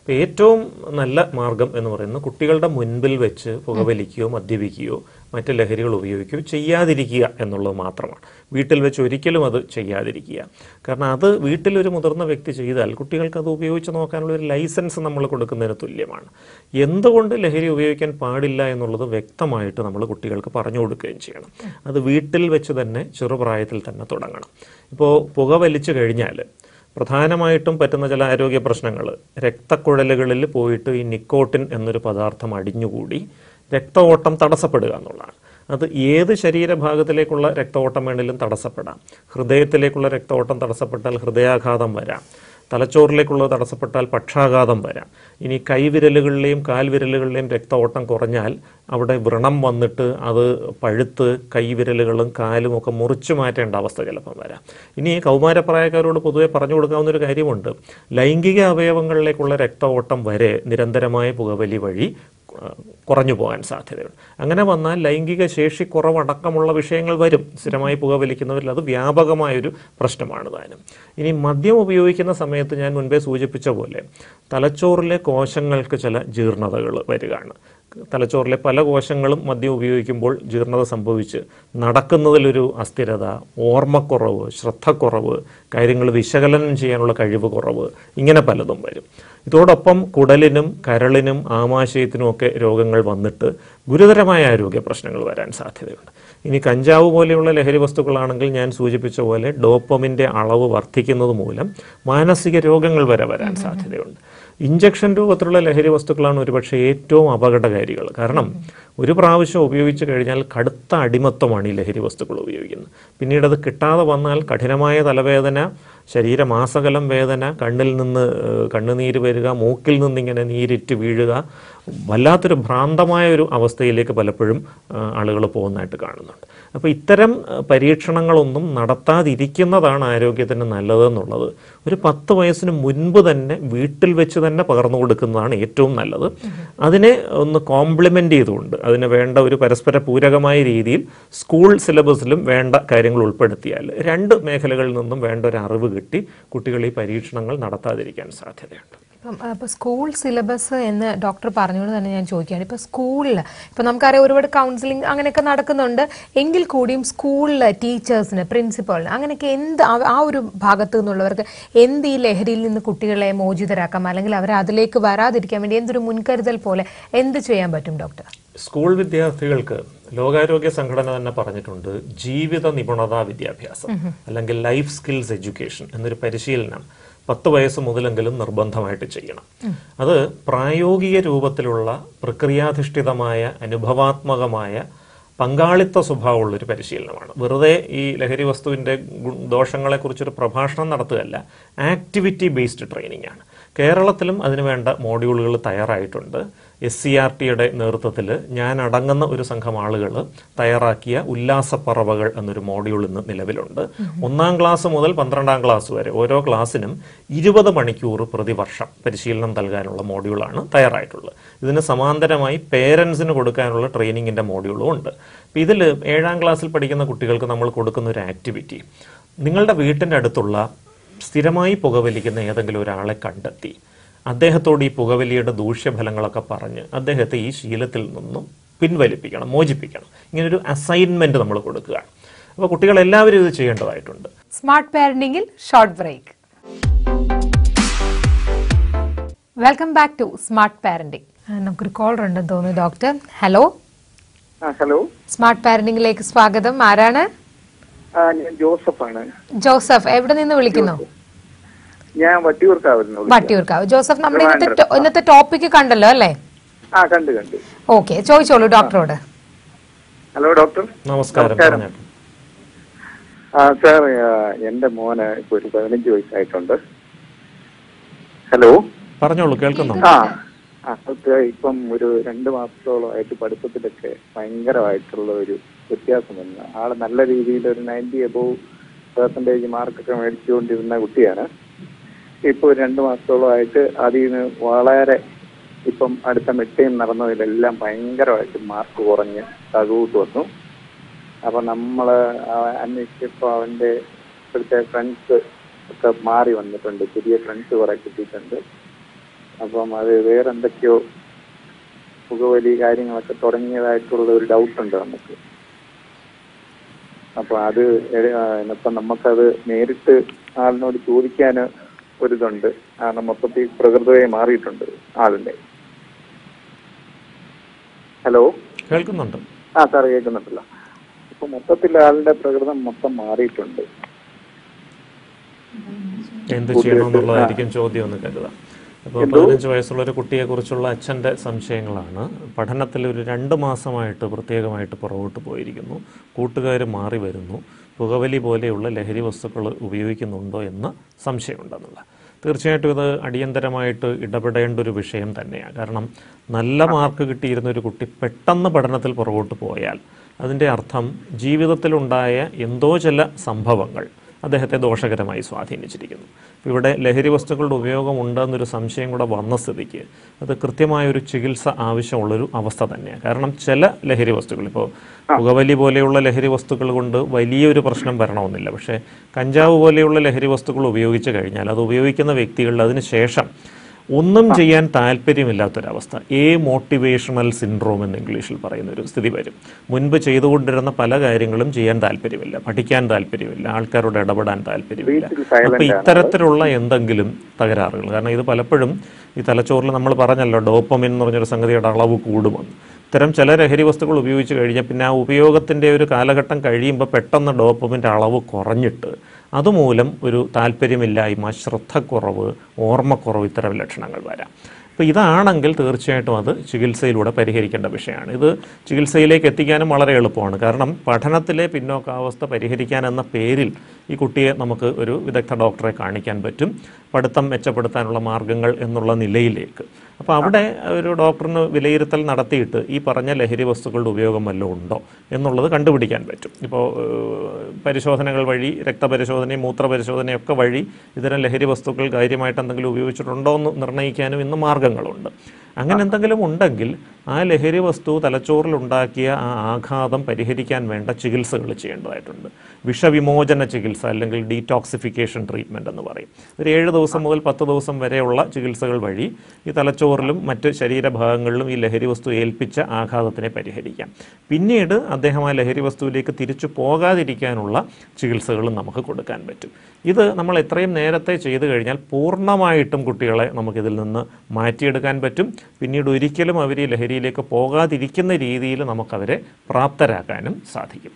അപ്പോൾ ഏറ്റവും നല്ല മാർഗം എന്ന് പറയുന്നത് കുട്ടികളുടെ മുൻപിൽ വെച്ച് പുകവലിക്കുകയോ മദ്യപിക്കുകയോ മറ്റ് ലഹരികൾ ഉപയോഗിക്കുകയോ ചെയ്യാതിരിക്കുക എന്നുള്ളത് മാത്രമാണ്. വീട്ടിൽ വെച്ച് ഒരിക്കലും അത് ചെയ്യാതിരിക്കുക. കാരണം അത് വീട്ടിലൊരു മുതിർന്ന വ്യക്തി ചെയ്താൽ കുട്ടികൾക്ക് അത് ഉപയോഗിച്ച് നോക്കാനുള്ള ഒരു ലൈസൻസ് നമ്മൾ കൊടുക്കുന്നതിന് തുല്യമാണ്. എന്തുകൊണ്ട് ലഹരി ഉപയോഗിക്കാൻ പാടില്ല എന്നുള്ളത് വ്യക്തമായിട്ട് നമ്മൾ കുട്ടികൾക്ക് പറഞ്ഞു കൊടുക്കുകയും ചെയ്യണം. അത് വീട്ടിൽ വെച്ച് തന്നെ ചെറുപ്രായത്തിൽ തന്നെ തുടങ്ങണം. ഇപ്പോൾ പുകവലിച്ചു കഴിഞ്ഞാൽ പ്രധാനമായിട്ടും പറ്റുന്ന ചില ആരോഗ്യ പ്രശ്നങ്ങൾ, രക്തക്കുഴലുകളിൽ പോയിട്ട് ഈ നിക്കോട്ടിൻ എന്നൊരു പദാർത്ഥം അടിഞ്ഞുകൂടി രക്തഓട്ടം തടസ്സപ്പെടുക എന്നുള്ളതാണ്. അത് ഏത് ശരീരഭാഗത്തിലേക്കുള്ള രക്തഓട്ടം വേണമെങ്കിലും തടസ്സപ്പെടാം. ഹൃദയത്തിലേക്കുള്ള രക്തഓട്ടം തടസ്സപ്പെട്ടാൽ ഹൃദയാഘാതം വരാം. തലച്ചോറിലേക്കുള്ളത് തടസ്സപ്പെട്ടാൽ പക്ഷാഘാതം വരാം. ഇനി കൈവിരലുകളിലെയും കാൽവിരലുകളിലെയും രക്തഓട്ടം കുറഞ്ഞാൽ അവിടെ വ്രണം വന്നിട്ട് അത് പഴുത്ത് കൈവിരലുകളും കാലും ഒക്കെ മുറിച്ചു മാറ്റേണ്ട അവസ്ഥ ചിലപ്പം വരാം. ഇനി കൗമാരപ്രായക്കാരോട് പൊതുവെ പറഞ്ഞു കൊടുക്കാവുന്നൊരു കാര്യമുണ്ട്. ലൈംഗിക അവയവങ്ങളിലേക്കുള്ള രക്തഓട്ടം വരെ നിരന്തരമായ പുകവലി വഴി കുറഞ്ഞു പോകാൻ സാധ്യതയുണ്ട്. അങ്ങനെ വന്നാൽ ലൈംഗിക ശേഷി കുറവടക്കമുള്ള വിഷയങ്ങൾ വരും. സ്ഥിരമായി പുകവലിക്കുന്നവരിൽ അത് വ്യാപകമായൊരു പ്രശ്നമാണ് താനും. ഇനി മദ്യം ഉപയോഗിക്കുന്ന സമയത്ത് ഞാൻ മുൻപേ സൂചിപ്പിച്ച പോലെ തലച്ചോറിലെ കോശങ്ങൾക്ക് ചില ജീർണതകൾ വരികയാണ്. തലച്ചോറിലെ പല കോശങ്ങളും മദ്യം ഉപയോഗിക്കുമ്പോൾ ജീർണത സംഭവിച്ച് നടക്കുന്നതിലൊരു അസ്ഥിരത, ഓർമ്മക്കുറവ്, ശ്രദ്ധക്കുറവ്, കാര്യങ്ങൾ വിശകലനം ചെയ്യാനുള്ള കഴിവ് കുറവ്, ഇങ്ങനെ പലതും വരും. ഇതോടൊപ്പം കുടലിനും കരളിനും ആമാശയത്തിനും ഒക്കെ രോഗങ്ങൾ വന്നിട്ട് ഗുരുതരമായ ആരോഗ്യ പ്രശ്നങ്ങൾ വരാൻ സാധ്യതയുണ്ട്. ഇനി കഞ്ചാവ് പോലെയുള്ള ലഹരി വസ്തുക്കളാണെങ്കിൽ ഞാൻ സൂചിപ്പിച്ച പോലെ ഡോപ്പമിൻ്റെ അളവ് വർദ്ധിക്കുന്നത് മൂലം മാനസിക രോഗങ്ങൾ വരെ വരാൻ സാധ്യതയുണ്ട്. ഇഞ്ചക്ഷൻ രൂപത്തിലുള്ള ലഹരി വസ്തുക്കളാണ് ഒരുപക്ഷെ ഏറ്റവും അപകടകാരികൾ. കാരണം ഒരു പ്രാവശ്യം ഉപയോഗിച്ച് കഴിഞ്ഞാൽ കടുത്ത അടിമത്വമാണ് ഈ ലഹരി വസ്തുക്കൾ ഉപയോഗിക്കുന്നത്. പിന്നീട് അത് കിട്ടാതെ വന്നാൽ കഠിനമായ തലവേദന, ശരീരമാസകലം വേദന, കണ്ണിൽ നിന്ന് കണ്ണുനീര് വരിക, മൂക്കിൽ നിന്നിങ്ങനെ നീരിറ്റ് വീഴുക, വല്ലാത്തൊരു ഭ്രാന്തമായ ഒരു അവസ്ഥയിലേക്ക് പലപ്പോഴും ആളുകൾ പോകുന്നതായിട്ട് കാണുന്നുണ്ട്. അപ്പോൾ ഇത്തരം പരീക്ഷണങ്ങളൊന്നും നടത്താതിരിക്കുന്നതാണ് ആരോഗ്യത്തിന് നല്ലതെന്നുള്ളത് ഒരു 10 വയസ്സിന് മുൻപ് തന്നെ വീട്ടിൽ വെച്ച് തന്നെ പകർന്നു കൊടുക്കുന്നതാണ് ഏറ്റവും നല്ലത്. അതിനെ ഒന്ന് കോംപ്ലിമെൻ്റ് ചെയ്തുകൊണ്ട് അതിന് വേണ്ട ഒരു പരസ്പര പൂരകമായ രീതിയിൽ സ്കൂൾ സിലബസിലും വേണ്ട കാര്യങ്ങൾ ഉൾപ്പെടുത്തിയാൽ 2 മേഖലകളിൽ നിന്നും വേണ്ട ഒരു അറിവ് കിട്ടി കുട്ടികൾ ഈ പരീക്ഷണങ്ങൾ നടത്താതിരിക്കാൻ സാധ്യതയുണ്ട്. ഇപ്പോൾ സ്കൂൾ സിലബസ് എന്ന് ഡോക്ടർ പറഞ്ഞുകൊണ്ട് തന്നെ ഞാൻ ചോദിക്കുകയാണ്. ഇപ്പോൾ സ്കൂളിൽ ഇപ്പോൾ നമുക്കറിയാം ഒരുപാട് കൗൺസിലിംഗ് അങ്ങനെയൊക്കെ നടക്കുന്നുണ്ട്. എങ്കിൽ കൂടിയും സ്കൂളിൽ ടീച്ചേഴ്സിന്, പ്രിൻസിപ്പളിന് അങ്ങനെയൊക്കെ എന്ത് ആ ഒരു ഭാഗത്തു നിന്നുള്ളവർക്ക് എന്ത് ഈ ലഹരിയിൽ നിന്ന് കുട്ടികളെ മോചിതരാക്കാം, അല്ലെങ്കിൽ അവരെ അതിലേക്ക് വരാതിരിക്കാൻ വേണ്ടി എന്തൊരു മുൻകരുതൽ പോലെ എന്ത് ചെയ്യാൻ പറ്റും ഡോക്ടർ? സ്കൂൾ വിദ്യാർത്ഥികൾക്ക് ലോകാരോഗ്യ സംഘടന തന്നെ പറഞ്ഞിട്ടുണ്ട്, ജീവിത നിപുണതാ വിദ്യാഭ്യാസം അല്ലെങ്കിൽ ലൈഫ് സ്കിൽസ് എഡ്യൂക്കേഷൻ എന്നൊരു പരിശീലനം 10 വയസ്സ് മുതലെങ്കിലും നിർബന്ധമായിട്ട് ചെയ്യണം. അത് പ്രായോഗിക രൂപത്തിലുള്ള പ്രക്രിയാധിഷ്ഠിതമായ അനുഭവാത്മകമായ പങ്കാളിത്ത സ്വഭാവമുള്ളൊരു പരിശീലനമാണ്. വെറുതെ ഈ ലഹരി വസ്തുവിൻ്റെ ദോഷങ്ങളെക്കുറിച്ചൊരു പ്രഭാഷണം നടത്തുകയല്ല, ആക്ടിവിറ്റി ബേസ്ഡ് ട്രെയിനിങ് ആണ്. കേരളത്തിലും അതിനുവേണ്ട മോഡ്യൂളുകൾ തയ്യാറായിട്ടുണ്ട്. SCRTയുടെ നേതൃത്വത്തിൽ ഞാൻ അടങ്ങുന്ന ഒരു സംഘം ആളുകൾ തയ്യാറാക്കിയ ഉല്ലാസപ്പറവകൾ എന്നൊരു മോഡ്യൂൾ ഇന്ന് നിലവിലുണ്ട്. 1-ാം ക്ലാസ് മുതൽ 12-ാം ക്ലാസ് വരെ ഓരോ ക്ലാസ്സിനും 20 മണിക്കൂർ പ്രതിവർഷം പരിശീലനം നൽകാനുള്ള മോഡ്യൂളാണ് തയ്യാറായിട്ടുള്ളത്. ഇതിന് സമാന്തരമായി പേരൻസിന് കൊടുക്കാനുള്ള ട്രെയിനിങ്ങിൻ്റെ മോഡ്യൂളും ഉണ്ട്. അപ്പം ഇതിൽ 7-ാം ക്ലാസ്സിൽ പഠിക്കുന്ന കുട്ടികൾക്ക് നമ്മൾ കൊടുക്കുന്ന ഒരു ആക്ടിവിറ്റി, നിങ്ങളുടെ വീട്ടിൻ്റെ അടുത്തുള്ള സ്ഥിരമായി പുകവലിക്കുന്ന ഏതെങ്കിലും ഒരാളെ കണ്ടെത്തി അദ്ദേഹത്തോട് ഈ പുകവലിയുടെ ദൂഷ്യഫലങ്ങളൊക്കെ പറഞ്ഞ് അദ്ദേഹത്തെ ഈ ശീലത്തിൽ നിന്നും പിൻവലിപ്പിക്കണം, മോചിപ്പിക്കണം. ഇങ്ങനൊരു അസൈൻമെന്റ് നമ്മൾ കൊടുക്കുകയാണ്. അപ്പോൾ കുട്ടികൾ എല്ലാവരും ഇത് ചെയ്യേണ്ടതായിട്ടുണ്ട്. സ്മാർട്ട് പാരന്റിംഗിൽ short break. Welcome back to smart parenting. നമുക്കൊരു കോളർ ഉണ്ടെന്ന് തോന്നുന്നു ഡോക്ടർ. ഹലോ. ഹലോ, സ്മാർട്ട് പാരന്റിംഗിലേക്ക് സ്വാഗതം. ആരാണ്? ഞാൻ ജോസഫ് ആണ്. ജോസഫ്, എവിടെ നിന്ന് വിളിക്കുന്നു? ഞാൻ വട്ടിയൂർക്കാവ്. വട്ടിയൂർക്കാവ്. ജോസഫ്, നമ്മുടെ ഇന്നത്തെ ടോപ്പിക് കണ്ടല്ലോ അല്ലേ? കണ്ടു. ഓക്കെ, ചോദിച്ചോളൂ ഡോക്ടറോട്. Hello doctor. നമസ്കാരം. സാർ, എന്റെ മോന് ഇപ്പൊ ഒരു 15 വയസ്സായിട്ടുണ്ട്. ഹലോ, പറഞ്ഞോളൂ, കേൾക്കുന്നു. ഇപ്പം ഒരു 2 മാസത്തോളമായിട്ട് പഠിത്തത്തിലൊക്കെ ഭയങ്കരമായിട്ടുള്ള ഒരു വ്യത്യാസം വന്നു. ആള് നല്ല രീതിയിൽ ഒരു 90 above% മാർക്കൊക്കെ മേടിച്ചുകൊണ്ടിരുന്ന കുട്ടിയാണ്. ഇപ്പൊ 2 മാസത്തോളമായിട്ട് അതിൽ നിന്ന് വളരെ ഇപ്പം അടുത്ത മിഡ്ടേം നടന്നതിലെല്ലാം ഭയങ്കരമായിട്ട് മാർക്ക് കുറഞ്ഞ് തകൂട്ട് വന്നു. അപ്പൊ നമ്മള് അന്വേഷിച്ചപ്പോ അവന്റെ ഇപ്പോഴത്തെ ഫ്രണ്ട്സ് ഒക്കെ മാറി വന്നിട്ടുണ്ട്, പുതിയ ഫ്രണ്ട്സ് കുറെ കിട്ടിയിട്ടുണ്ട്. അപ്പം അത് വേറെ എന്തൊക്കെയോ പുകവലി കാര്യങ്ങളൊക്കെ തുടങ്ങിയതായിട്ടുള്ള ഒരു ഡൗട്ടുണ്ട് നമുക്ക്. അപ്പൊ അത് ഇപ്പം നമുക്കത് നേരിട്ട് ആളിനോട് ചോദിക്കാൻ ഒരിതുണ്ട്. മൊത്തത്തിൽ പ്രകൃതമായി മാറിയിട്ടുണ്ട് ആളിന്റെ. ഹലോ, കേൾക്കുന്നുണ്ട്. സാർ കേൾക്കുന്നുണ്ടല്ലോ. ഇപ്പൊ മൊത്തത്തിൽ ആളിന്റെ പ്രകൃതം മൊത്തം മാറിയിട്ടുണ്ട്. എന്ത് ചെയ്യണമെന്നുള്ളതായിരിക്കും ചോദ്യം എന്ന് കരുതാം. അപ്പോൾ 15 വയസ്സുള്ള ഒരു കുട്ടിയെക്കുറിച്ചുള്ള അച്ഛൻ്റെ സംശയങ്ങളാണ്. പഠനത്തിൽ ഒരു 2 മാസമായിട്ട് പ്രത്യേകമായിട്ട് പുറകോട്ട് പോയിരിക്കുന്നു, കൂട്ടുകാർ മാറി വരുന്നു, പുകവലി പോലെയുള്ള ലഹരി വസ്തുക്കൾ ഉപയോഗിക്കുന്നുണ്ടോ എന്ന് സംശയമുണ്ടെന്നുള്ള. തീർച്ചയായിട്ടും ഇത് അടിയന്തരമായിട്ട് ഇടപെടേണ്ട ഒരു വിഷയം തന്നെയാണ്. കാരണം നല്ല മാർക്ക് കിട്ടിയിരുന്ന ഒരു കുട്ടി പെട്ടെന്ന് പഠനത്തിൽ പുറകോട്ട് പോയാൽ അതിൻ്റെ അർത്ഥം ജീവിതത്തിലുണ്ടായ എന്തോ ചില സംഭവങ്ങൾ അദ്ദേഹത്തെ ദോഷകരമായി സ്വാധീനിച്ചിരിക്കുന്നു. ഇവിടെ ലഹരി വസ്തുക്കളുടെ ഉപയോഗം ഉണ്ടെന്നൊരു സംശയം കൂടെ വന്ന സ്ഥിതിക്ക് അത് കൃത്യമായൊരു ചികിത്സ ആവശ്യമുള്ളൊരു അവസ്ഥ തന്നെയാണ്. കാരണം ചില ലഹരി വസ്തുക്കൾ, ഇപ്പോൾ പുകവലി പോലെയുള്ള ലഹരി വസ്തുക്കൾ കൊണ്ട് വലിയൊരു പ്രശ്നം വരണമെന്നില്ല. പക്ഷേ കഞ്ചാവ് പോലെയുള്ള ലഹരി വസ്തുക്കൾ ഉപയോഗിച്ച് കഴിഞ്ഞാൽ അത് ഉപയോഗിക്കുന്ന വ്യക്തികളിൽ അതിന് ശേഷം ഒന്നും ചെയ്യാൻ താല്പര്യമില്ലാത്തൊരവസ്ഥ, മോട്ടിവേഷണൽ സിൻഡ്രോം എന്ന് ഇംഗ്ലീഷിൽ പറയുന്ന ഒരു സ്ഥിതി വരും. മുൻപ് ചെയ്തുകൊണ്ടിരുന്ന പല കാര്യങ്ങളും ചെയ്യാൻ താല്പര്യമില്ല, പഠിക്കാൻ താല്പര്യമില്ല, ആൾക്കാരോട് ഇടപെടാൻ താല്പര്യമില്ല. അപ്പോൾ ഇത്തരത്തിലുള്ള എന്തെങ്കിലും തകരാറുകൾ, കാരണം ഇത് പലപ്പോഴും ഈ തലച്ചോറിൽ നമ്മൾ പറഞ്ഞല്ലോ ഡോപ്പമിൻ എന്ന് പറഞ്ഞൊരു സംഗതിയുടെ അളവ് കൂടുമെന്ന്. ഇത്തരം ചില ലഹരി വസ്തുക്കൾ ഉപയോഗിച്ച് കഴിഞ്ഞാൽ പിന്നെ ആ ഉപയോഗത്തിൻ്റെ ഒരു കാലഘട്ടം കഴിയുമ്പോൾ പെട്ടെന്ന് ഡോപ്പമിൻ്റെ അളവ് കുറഞ്ഞിട്ട് അതുമൂലം ഒരു താല്പര്യമില്ലായ്മ, ശ്രദ്ധക്കുറവ്, ഓർമ്മക്കുറവ്, ഇത്തരം ലക്ഷണങ്ങൾ വരാം. അപ്പോൾ ഇതാണെങ്കിൽ തീർച്ചയായിട്ടും അത് ചികിത്സയിലൂടെ പരിഹരിക്കേണ്ട വിഷയമാണ്. ഇത് ചികിത്സയിലേക്ക് എത്തിക്കാനും വളരെ എളുപ്പമാണ്. കാരണം പഠനത്തിലെ പിന്നോക്കാവസ്ഥ പരിഹരിക്കാൻ എന്ന പേരിൽ ഈ കുട്ടിയെ നമുക്ക് ഒരു വിദഗ്ധ ഡോക്ടറെ കാണിക്കാൻ പറ്റും, പഠിത്തം മെച്ചപ്പെടുത്താനുള്ള മാർഗങ്ങൾ എന്നുള്ള നിലയിലേക്ക്. അപ്പോൾ അവിടെ ഒരു ഡോക്ടറിന് വിലയിരുത്തൽ നടത്തിയിട്ട് ഈ പറഞ്ഞ ലഹരി വസ്തുക്കളുടെ ഉപയോഗം വല്ലതും ഉണ്ടോ എന്നുള്ളത് കണ്ടുപിടിക്കാൻ പറ്റും. ഇപ്പോൾ പരിശോധനകൾ വഴി, രക്തപരിശോധനയും മൂത്രപരിശോധനയും ഒക്കെ വഴി ഇത്തരം ലഹരി വസ്തുക്കൾ കാര്യമായിട്ട് എന്തെങ്കിലും ഉപയോഗിച്ചിട്ടുണ്ടോ എന്ന് നിർണ്ണയിക്കാനും ഇന്ന് മാർഗങ്ങളുണ്ട്. അങ്ങനെ എന്തെങ്കിലും ഉണ്ടെങ്കിൽ ആ ലഹരി വസ്തു തലച്ചോറിലുണ്ടാക്കിയ ആ ആഘാതം പരിഹരിക്കാൻ വേണ്ട ചികിത്സകൾ ചെയ്യേണ്ടതായിട്ടുണ്ട്. വിഷവിമോചന ചികിത്സ അല്ലെങ്കിൽ ഡീടോക്സിഫിക്കേഷൻ ട്രീറ്റ്മെൻറ്റ് എന്ന് പറയും. ഒരു 7 ദിവസം മുതൽ 10 ദിവസം വരെയുള്ള ചികിത്സകൾ വഴി ഈ തലച്ചോറിലും മറ്റ് ശരീരഭാഗങ്ങളിലും ഈ ലഹരി വസ്തു ഏൽപ്പിച്ച ആഘാതത്തിനെ പരിഹരിക്കാം. പിന്നീട് അദ്ദേഹം ആ ലഹരി വസ്തുവിലേക്ക് തിരിച്ചു പോകാതിരിക്കാനുള്ള ചികിത്സകളും നമുക്ക് കൊടുക്കാൻ പറ്റും. ഇത് നമ്മൾ എത്രയും നേരത്തെ ചെയ്തു കഴിഞ്ഞാൽ പൂർണ്ണമായിട്ടും കുട്ടികളെ നമുക്കിതിൽ നിന്ന് മാറ്റിയെടുക്കാൻ പറ്റും. പിന്നീട് ഒരിക്കലും അവർ ഈ ലഹരിയിലേക്ക് പോകാതിരിക്കുന്ന രീതിയിൽ നമുക്കവരെ പ്രാപ്തരാക്കാനും സാധിക്കും.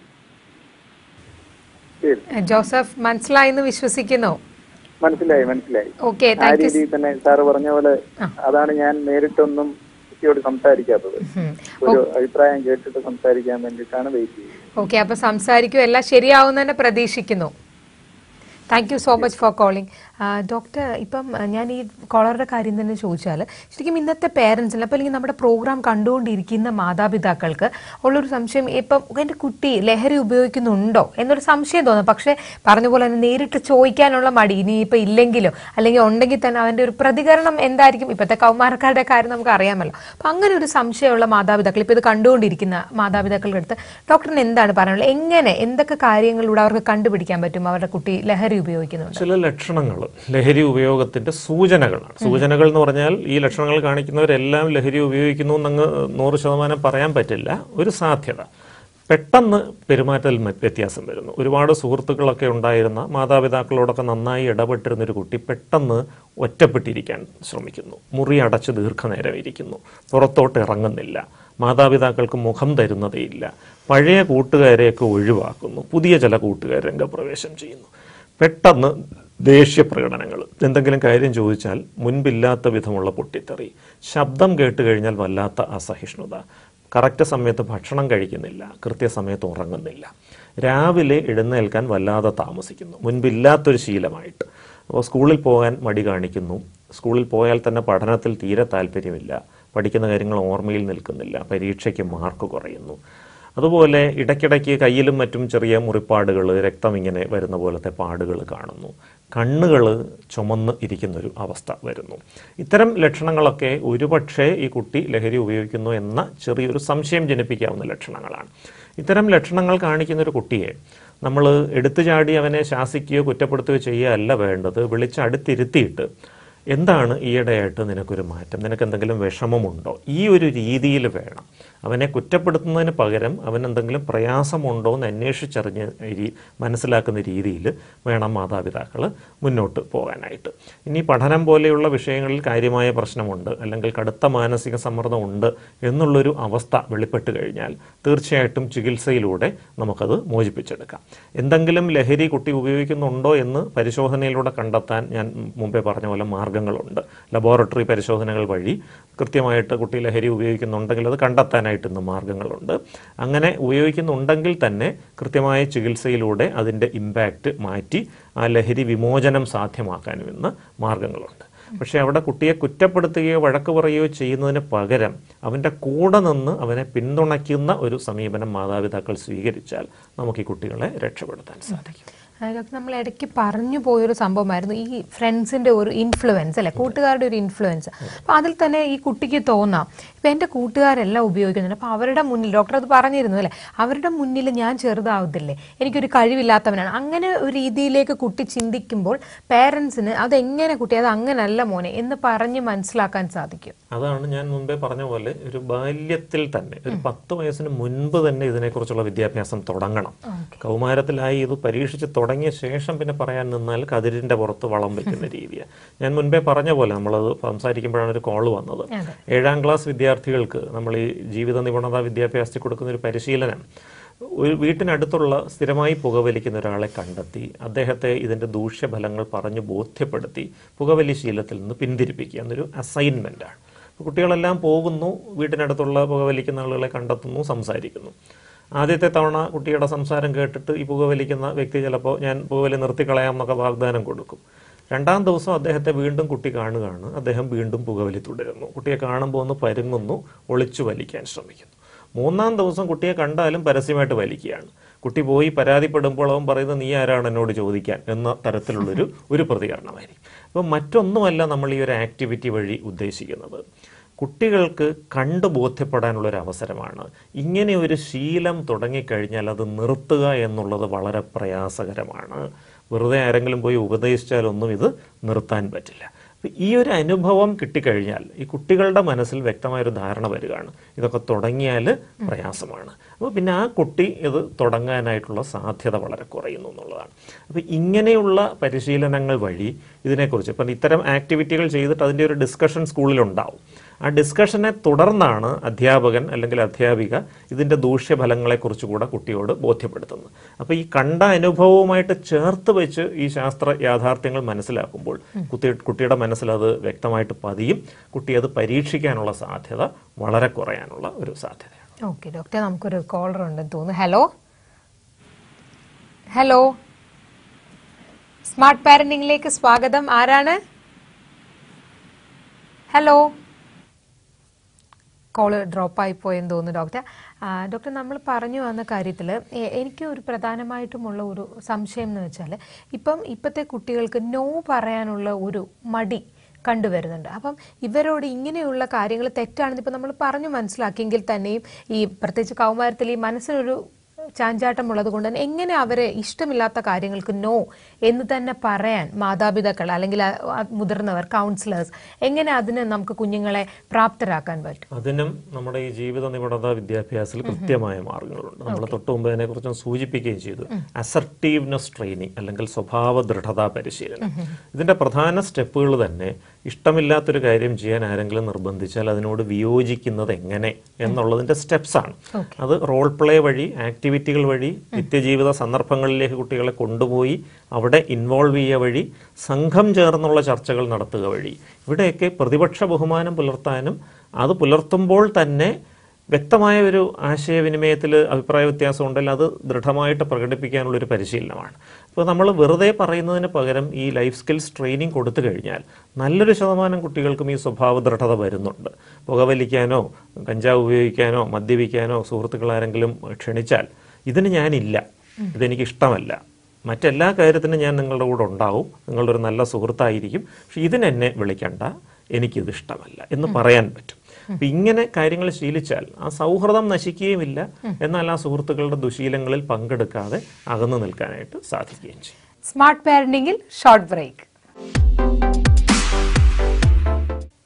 ജോസഫ്, മനസ്സിലായെന്ന് വിശ്വസിക്കുന്നു. മനസ്സിലായി. ഓക്കെ, ആ രീതിയിൽ തന്നെ സാറ് പറഞ്ഞ പോലെ അതാണ് ഞാൻ നേരിട്ടൊന്നും കുട്ടിയോട് സംസാരിക്കാത്തത്. ഒരു അഭിപ്രായം കേട്ടിട്ട് സംസാരിക്കാൻ വേണ്ടിയിട്ടാണ് വെയിറ്റ് ചെയ്യുന്നത്. ഓക്കെ, അപ്പൊ സംസാരിക്കും, എല്ലാം ശരിയാവുന്നതന്നെ പ്രതീക്ഷിക്കുന്നു. Thank you so much for calling. Doctor, ഇപ്പം ഞാൻ ഈ കോളറുടെ കാര്യം തന്നെ ചോദിച്ചാൽ ശരിക്കും ഇന്നത്തെ പേരൻസിന് അപ്പോൾ അല്ലെങ്കിൽ നമ്മുടെ പ്രോഗ്രാം കണ്ടുകൊണ്ടിരിക്കുന്ന മാതാപിതാക്കൾക്ക് ഉള്ളൊരു സംശയം, ഇപ്പം എൻ്റെ കുട്ടി ലഹരി ഉപയോഗിക്കുന്നുണ്ടോ എന്നൊരു സംശയം തോന്നും. പക്ഷേ പറഞ്ഞ പോലെ തന്നെ നേരിട്ട് ചോദിക്കാനുള്ള മടി, ഇനിയിപ്പോൾ ഇല്ലെങ്കിലോ അല്ലെങ്കിൽ ഉണ്ടെങ്കിൽ തന്നെ അവൻ്റെ ഒരു പ്രതികരണം എന്തായിരിക്കും, ഇപ്പോഴത്തെ കൗമാരക്കാരുടെ കാര്യം നമുക്ക് അറിയാമല്ലോ. അപ്പം അങ്ങനെ ഒരു സംശയമുള്ള മാതാപിതാക്കൾ, ഇപ്പോൾ ഇത് കണ്ടുകൊണ്ടിരിക്കുന്ന മാതാപിതാക്കളുടെ അടുത്ത് ഡോക്ടറിന് എന്താണ് പറയാനുള്ളത്? എങ്ങനെ, എന്തൊക്കെ കാര്യങ്ങളിലൂടെ അവർക്ക് കണ്ടുപിടിക്കാൻ പറ്റും അവരുടെ കുട്ടി ലഹരി ഉപയോഗിക്കുന്നുണ്ട്? ചില ലക്ഷണങ്ങൾ ലഹരി ഉപയോഗത്തിന്റെ സൂചനകളാണ്. സൂചനകൾ എന്ന് പറഞ്ഞാൽ ഈ ലക്ഷണങ്ങൾ കാണിക്കുന്നവരെല്ലാം ലഹരി ഉപയോഗിക്കുന്നു എന്നങ്ങ് 100% പറയാൻ പറ്റില്ല. ഒരു സാധ്യത, പെട്ടെന്ന് പെരുമാറ്റത്തിൽ വ്യത്യാസം വരുന്നു. ഒരുപാട് സുഹൃത്തുക്കളൊക്കെ ഉണ്ടായിരുന്ന, മാതാപിതാക്കളോടൊക്കെ നന്നായി ഇടപെട്ടിരുന്നൊരു കുട്ടി പെട്ടെന്ന് ഒറ്റപ്പെട്ടിരിക്കാൻ ശ്രമിക്കുന്നു, മുറി അടച്ച് ദീർഘനേരം ഇരിക്കുന്നു, പുറത്തോട്ട് ഇറങ്ങുന്നില്ല, മാതാപിതാക്കൾക്ക് മുഖം തരുന്നതേയില്ല, പഴയ കൂട്ടുകാരെയൊക്കെ ഒഴിവാക്കുന്നു, പുതിയ ചില കൂട്ടുകാർ രംഗപ്രവേശം ചെയ്യുന്നു, പെട്ടെന്ന് ദേഷ്യപ്രകടനങ്ങൾ, എന്തെങ്കിലും കാര്യം ചോദിച്ചാൽ മുൻപില്ലാത്ത വിധമുള്ള പൊട്ടിത്തെറി, ശബ്ദം കേട്ട് കഴിഞ്ഞാൽ വല്ലാത്ത അസഹിഷ്ണുത, കറക്റ്റ് സമയത്ത് ഭക്ഷണം കഴിക്കുന്നില്ല, കൃത്യസമയത്ത് ഉറങ്ങുന്നില്ല, രാവിലെ എഴുന്നേൽക്കാൻ വല്ലാതെ താമസിക്കുന്നു, മുൻപില്ലാത്തൊരു ശീലമായിട്ട്. അപ്പോൾ സ്കൂളിൽ പോകാൻ മടി കാണിക്കുന്നു, സ്കൂളിൽ പോയാൽ തന്നെ പഠനത്തിൽ തീരെ താല്പര്യമില്ല, പഠിക്കുന്ന കാര്യങ്ങൾ ഓർമ്മയിൽ നിൽക്കുന്നില്ല, പരീക്ഷയ്ക്ക് മാർക്ക് കുറയുന്നു. അതുപോലെ ഇടയ്ക്കിടയ്ക്ക് കയ്യിലും മറ്റും ചെറിയ മുറിപ്പാടുകൾ, രക്തം ഇങ്ങനെ വരുന്ന പോലത്തെ പാടുകൾ കാണുന്നു, കണ്ണുകൾ ചുമന്ന് ഇരിക്കുന്നൊരു അവസ്ഥ വരുന്നു. ഇത്തരം ലക്ഷണങ്ങളൊക്കെ ഒരുപക്ഷെ ഈ കുട്ടി ലഹരി ഉപയോഗിക്കുന്നു എന്ന ചെറിയൊരു സംശയം ജനിപ്പിക്കാവുന്ന ലക്ഷണങ്ങളാണ്. ഇത്തരം ലക്ഷണങ്ങൾ കാണിക്കുന്നൊരു കുട്ടിയെ നമ്മൾ എടുത്തു ചാടി അവനെ ശാസിക്കുകയോ കുറ്റപ്പെടുത്തുകയോ ചെയ്യുകയല്ല വേണ്ടത്. വിളിച്ച് അടുത്തിരുത്തിയിട്ട് എന്താണ് ഈയിടെയായിട്ട് നിനക്കൊരു മാറ്റം, നിനക്ക് എന്തെങ്കിലും വിഷമമുണ്ടോ, ഈ ഒരു രീതിയിൽ വേണം. അവനെ കുറ്റപ്പെടുത്തുന്നതിന് പകരം അവൻ എന്തെങ്കിലും പ്രയാസമുണ്ടോ എന്ന് അന്വേഷിച്ചറിഞ്ഞ് മനസ്സിലാക്കുന്ന രീതിയിൽ വേണം മാതാപിതാക്കൾ മുന്നോട്ട് പോകാനായിട്ട്. ഇനി പഠനം പോലെയുള്ള വിഷയങ്ങളിൽ കാര്യമായ പ്രശ്നമുണ്ട് അല്ലെങ്കിൽ കടുത്ത മാനസിക സമ്മർദ്ദമുണ്ട് എന്നുള്ളൊരു അവസ്ഥ വെളിപ്പെട്ട് കഴിഞ്ഞാൽ തീർച്ചയായിട്ടും ചികിത്സയിലൂടെ നമുക്കത് മോചിപ്പിച്ചെടുക്കാം. എന്തെങ്കിലും ലഹരി കുട്ടി ഉപയോഗിക്കുന്നുണ്ടോ എന്ന് പരിശോധനയിലൂടെ കണ്ടെത്താൻ ഞാൻ മുമ്പേ പറഞ്ഞ പോലെ മാർഗങ്ങളുണ്ട്. ലബോറട്ടറി പരിശോധനകൾ വഴി കൃത്യമായിട്ട് കുട്ടി ലഹരി ഉപയോഗിക്കുന്നുണ്ടെങ്കിൽ അത് കണ്ടെത്താനായിട്ട് ഇന്ന് മാർഗങ്ങളുണ്ട്. അങ്ങനെ ഉപയോഗിക്കുന്നുണ്ടെങ്കിൽ തന്നെ കൃത്യമായ ചികിത്സയിലൂടെ അതിൻ്റെ ഇമ്പാക്റ്റ് മാറ്റി ആ ലഹരി വിമോചനം സാധ്യമാക്കാനും ഇന്ന് മാർഗങ്ങളുണ്ട്. പക്ഷേ അവിടെ കുട്ടിയെ കുറ്റപ്പെടുത്തുകയോ വഴക്ക് പറയുകയോ ചെയ്യുന്നതിന് പകരം അവൻ്റെ കൂടെ നിന്ന് അവനെ പിന്തുണയ്ക്കുന്ന ഒരു സമീപനം മാതാപിതാക്കൾ സ്വീകരിച്ചാൽ നമുക്ക് ഈ കുട്ടികളെ രക്ഷപ്പെടുത്താൻ സാധിക്കും. അതൊക്കെ നമ്മൾ ഇടയ്ക്ക് പറഞ്ഞു പോയൊരു സംഭവമായിരുന്നു ഈ ഫ്രണ്ട്സിൻ്റെ ഒരു ഇൻഫ്ലുവൻസ് അല്ലേ, കൂട്ടുകാരുടെ ഒരു ഇൻഫ്ലുവൻസ്. അപ്പോൾ അതിൽ തന്നെ ഈ കുട്ടിക്ക് തോന്നാം ഇപ്പം എൻ്റെ കൂട്ടുകാരെല്ലാം ഉപയോഗിക്കുന്നുണ്ട്, അപ്പോൾ അവരുടെ മുന്നിൽ ഡോക്ടർ അത് പറഞ്ഞിരുന്നു അല്ലേ, അവരുടെ മുന്നിൽ ഞാൻ ചെറുതാവത്തില്ലേ, എനിക്കൊരു കഴിവില്ലാത്തവനാണ്, അങ്ങനെ ഒരു രീതിയിലേക്ക് കുട്ടി ചിന്തിക്കുമ്പോൾ പേരൻസിന് അതെങ്ങനെ കുട്ടി അത് അങ്ങനല്ല മോനെ എന്ന് പറഞ്ഞ് മനസ്സിലാക്കാൻ സാധിക്കും. അതാണ് ഞാൻ മുമ്പേ പറഞ്ഞ പോലെ ഒരു ബാല്യത്തിൽ തന്നെ ഒരു 10 വയസ്സിന് മുൻപ് തന്നെ ഇതിനെക്കുറിച്ചുള്ള വിദ്യാഭ്യാസം തുടങ്ങണം. കൗമാരത്തിലായി ഇത് പരീക്ഷിച്ച് തുടങ്ങിയ ശേഷം പിന്നെ പറയാൻ നിന്നാൽ കതിരിൻ്റെ പുറത്ത് വളം വയ്ക്കുന്ന രീതിയാണ്. ഞാൻ മുൻപേ പറഞ്ഞ പോലെ നമ്മളത് സംസാരിക്കുമ്പോഴാണ് ഒരു കോള് വന്നത്. 7ാം ക്ലാസ് വിദ്യാർത്ഥികൾക്ക് നമ്മൾ ഈ ജീവിത നിപുണതാ വിദ്യാഭ്യാസത്തിൽ കൊടുക്കുന്ന ഒരു പരിശീലനം, ഒരു വീട്ടിനടുത്തുള്ള സ്ഥിരമായി പുകവലിക്കുന്ന ഒരാളെ കണ്ടെത്തി അദ്ദേഹത്തെ ഇതിൻ്റെ ദൂഷ്യഫലങ്ങൾ പറഞ്ഞ് ബോധ്യപ്പെടുത്തി പുകവലി ശീലത്തിൽ നിന്ന് പിന്തിരിപ്പിക്കുക എന്നൊരു അസൈൻമെൻറ്റാണ്. കുട്ടികളെല്ലാം പോകുന്നു, വീട്ടിനടുത്തുള്ള പുകവലിക്കുന്ന ആളുകളെ കണ്ടെത്തുന്നു, സംസാരിക്കുന്നു. ആദ്യത്തെ തവണ കുട്ടിയുടെ സംസാരം കേട്ടിട്ട് ഈ പുകവലിക്കുന്ന വ്യക്തി ചിലപ്പോൾ ഞാൻ പുകവലി നിർത്തിക്കളയാം എന്നൊക്കെ വാഗ്ദാനം കൊടുക്കും. 2ാം ദിവസം അദ്ദേഹത്തെ വീണ്ടും കുട്ടി കാണുകയാണ്, അദ്ദേഹം വീണ്ടും പുകവലി തുടരുന്നു. കുട്ടിയെ കാണുമ്പോൾ ഒന്ന് പരുങ്ങുന്നു, ഒളിച്ചു വലിക്കാൻ ശ്രമിക്കുന്നു. 3ാം ദിവസം കുട്ടിയെ കണ്ടാലും പരസ്യമായിട്ട് വലിക്കുകയാണ്. കുട്ടി പോയി പരാതിപ്പെടുമ്പോൾ അവൻ പറയുന്നത് നീ ആരാണ് എന്നോട് ചോദിക്കാൻ എന്ന തരത്തിലുള്ളൊരു പ്രതികരണമായിരിക്കും. അപ്പം മറ്റൊന്നുമല്ല നമ്മൾ ഈ ഒരു ആക്ടിവിറ്റി വഴി ഉദ്ദേശിക്കുന്നത്. കുട്ടികൾക്ക് കണ്ടു ബോധ്യപ്പെടാനുള്ളൊരു അവസരമാണ്. ഇങ്ങനെ ഒരു ശീലം തുടങ്ങിക്കഴിഞ്ഞാൽ അത് നിർത്തുക എന്നുള്ളത് വളരെ പ്രയാസകരമാണ്. വെറുതെ ആരെങ്കിലും പോയി ഉപദേശിച്ചാലൊന്നും ഇത് നിർത്താൻ പറ്റില്ല. ഈ ഒരു അനുഭവം കിട്ടിക്കഴിഞ്ഞാൽ ഈ കുട്ടികളുടെ മനസ്സിൽ വ്യക്തമായൊരു ധാരണ വരികയാണ്, ഇതൊക്കെ തുടങ്ങിയാൽ പ്രയാസമാണ്. അപ്പോൾ പിന്നെ ആ കുട്ടി ഇത് തുടങ്ങാനായിട്ടുള്ള സാധ്യത വളരെ കുറയുന്നു എന്നുള്ളതാണ്. അപ്പോൾ ഇങ്ങനെയുള്ള പരിശീലനങ്ങൾ വഴി ഇതിനെക്കുറിച്ച് ഇപ്പം ഇത്തരം ആക്ടിവിറ്റികൾ ചെയ്തിട്ട് അതിൻ്റെ ഒരു ഡിസ്കഷൻ സ്കൂളിലുണ്ടാവും. ആ ഡിസ്കഷനെ തുടർന്നാണ് അധ്യാപകൻ അല്ലെങ്കിൽ അധ്യാപിക ഇതിൻ്റെ ദൂഷ്യഫലങ്ങളെക്കുറിച്ച് കൂടെ കുട്ടിയോട് ബോധ്യപ്പെടുത്തുന്നത്. അപ്പോൾ ഈ കണ്ട അനുഭവവുമായിട്ട് ചേർത്ത് വെച്ച് ഈ ശാസ്ത്ര യാഥാർത്ഥ്യങ്ങൾ മനസ്സിലാക്കുമ്പോൾ കുട്ടിയുടെ മനസ്സിലത് വ്യക്തമായിട്ട് പതിയും. കുട്ടി അത് പരീക്ഷിക്കാനുള്ള സാധ്യത വളരെ കുറയാനുള്ള ഒരു സാധ്യതയാണ്. ഓക്കെ ഡോക്ടർ, നമുക്കൊരു കോളർ ഉണ്ടെന്ന് തോന്നുന്നു. ഹലോ ഹലോ, സ്മാർട്ട് പാരന്റിംഗിലേക്ക് സ്വാഗതം. ആരാണ്? ഹലോ, കോള് ഡ്രോപ്പായി പോയെന്ന് തോന്നുന്നു ഡോക്ടർ. ഡോക്ടർ, നമ്മൾ പറഞ്ഞു വന്ന കാര്യത്തിൽ എനിക്ക് ഒരു പ്രധാനമായിട്ടുമുള്ള ഒരു സംശയം എന്ന് വെച്ചാൽ ഇപ്പോഴത്തെ കുട്ടികൾക്ക് നോ പറയാനുള്ള ഒരു മടി കണ്ടുവരുന്നുണ്ട്. അപ്പം ഇവരോട് ഇങ്ങനെയുള്ള കാര്യങ്ങൾ തെറ്റാണെന്ന് ഇപ്പം നമ്മൾ പറഞ്ഞു മനസ്സിലാക്കിയെങ്കിൽ തന്നെയും ഈ പ്രത്യേകിച്ച് കൗമാരത്തിൽ ഈ മനസ്സിനൊരു ചാഞ്ചാട്ടമുള്ളത് കൊണ്ട് തന്നെ എങ്ങനെ അവരെ ഇഷ്ടമില്ലാത്ത കാര്യങ്ങൾക്ക് നോ എന്ന് തന്നെ പറയാൻ മാതാപിതാക്കൾ അല്ലെങ്കിൽ മുതിർന്നവർ, കൗൺസിലേഴ്സ്, എങ്ങനെ അതിന് നമുക്ക് കുഞ്ഞുങ്ങളെ പ്രാപ്തരാക്കാൻ പറ്റും? അതിനും നമ്മുടെ ഈ ജീവിത നിപുണത വിദ്യാഭ്യാസത്തിൽ കൃത്യമായ മാർഗങ്ങളുണ്ട്. നമ്മൾ തൊട്ട് മുമ്പ് അതിനെക്കുറിച്ച് സൂചിപ്പിക്കുകയും ചെയ്തു. അസർട്ടീവ്നെസ് ട്രെയിനിങ് അല്ലെങ്കിൽ സ്വഭാവ ദൃഢതാ പരിശീലനം. ഇതിന്റെ പ്രധാന സ്റ്റെപ്പുകൾ തന്നെ ഇഷ്ടമില്ലാത്തൊരു കാര്യം ചെയ്യാൻ ആരെങ്കിലും നിർബന്ധിച്ചാൽ അതിനോട് വിയോജിക്കുന്നത് എങ്ങനെ എന്നുള്ളതിന്റെ സ്റ്റെപ്സാണ്. അത് റോൾ പ്ലേ വഴി, ആക്ടിവിറ്റികൾ വഴി, നിത്യജീവിത സന്ദർഭങ്ങളിലേക്ക് കുട്ടികളെ കൊണ്ടുപോയി അവിടെ ഇൻവോൾവ് ചെയ്യുക വഴി, സംഘം ചേർന്നുള്ള ചർച്ചകൾ നടത്തുക വഴി, ഇവിടെയൊക്കെ പ്രതിപക്ഷ ബഹുമാനം പുലർത്താനും അത് പുലർത്തുമ്പോൾ തന്നെ വ്യക്തമായ ഒരു ആശയവിനിമയത്തിൽ അഭിപ്രായ വ്യത്യാസം ഉണ്ടെങ്കിൽ അത് ദൃഢമായിട്ട് പ്രകടിപ്പിക്കാനുള്ളൊരു പരിശീലനമാണ്. അപ്പോൾ നമ്മൾ വെറുതെ പറയുന്നതിന് പകരം ഈ ലൈഫ് സ്കിൽസ് ട്രെയിനിങ് കൊടുത്തു കഴിഞ്ഞാൽ നല്ലൊരു ശതമാനം കുട്ടികൾക്കും ഈ സ്വഭാവ ദൃഢത വരുന്നുണ്ട്. പുകവലിക്കാനോ കഞ്ചാവ് ഉപയോഗിക്കാനോ മദ്യപിക്കാനോ സുഹൃത്തുക്കളാരെങ്കിലും ക്ഷണിച്ചാൽ ഇതിന് ഞാനില്ല, ഇതെനിക്കിഷ്ടമല്ല, മറ്റെല്ലാ കാര്യത്തിനും ഞാൻ നിങ്ങളുടെ കൂടെ ഉണ്ടാവും, നിങ്ങളുടെ ഒരു നല്ല സുഹൃത്തായിരിക്കും, പക്ഷെ ഇതിനെന്നെ വിളിക്കണ്ട, എനിക്കിത് ഇഷ്ടമല്ല എന്ന് പറയാൻ പറ്റും. അപ്പം ഇങ്ങനെ കാര്യങ്ങൾ ശീലിച്ചാൽ ആ സൗഹൃദം നശിക്കുകയുമില്ല, എന്നാൽ ആ സുഹൃത്തുക്കളുടെ ദുശീലങ്ങളിൽ പങ്കെടുക്കാതെ അകന്നു നിൽക്കാനായിട്ട് സാധിക്കുകയും ചെയ്യും. സ്മാർട്ട് പാരന്റിംഗിൽ short break.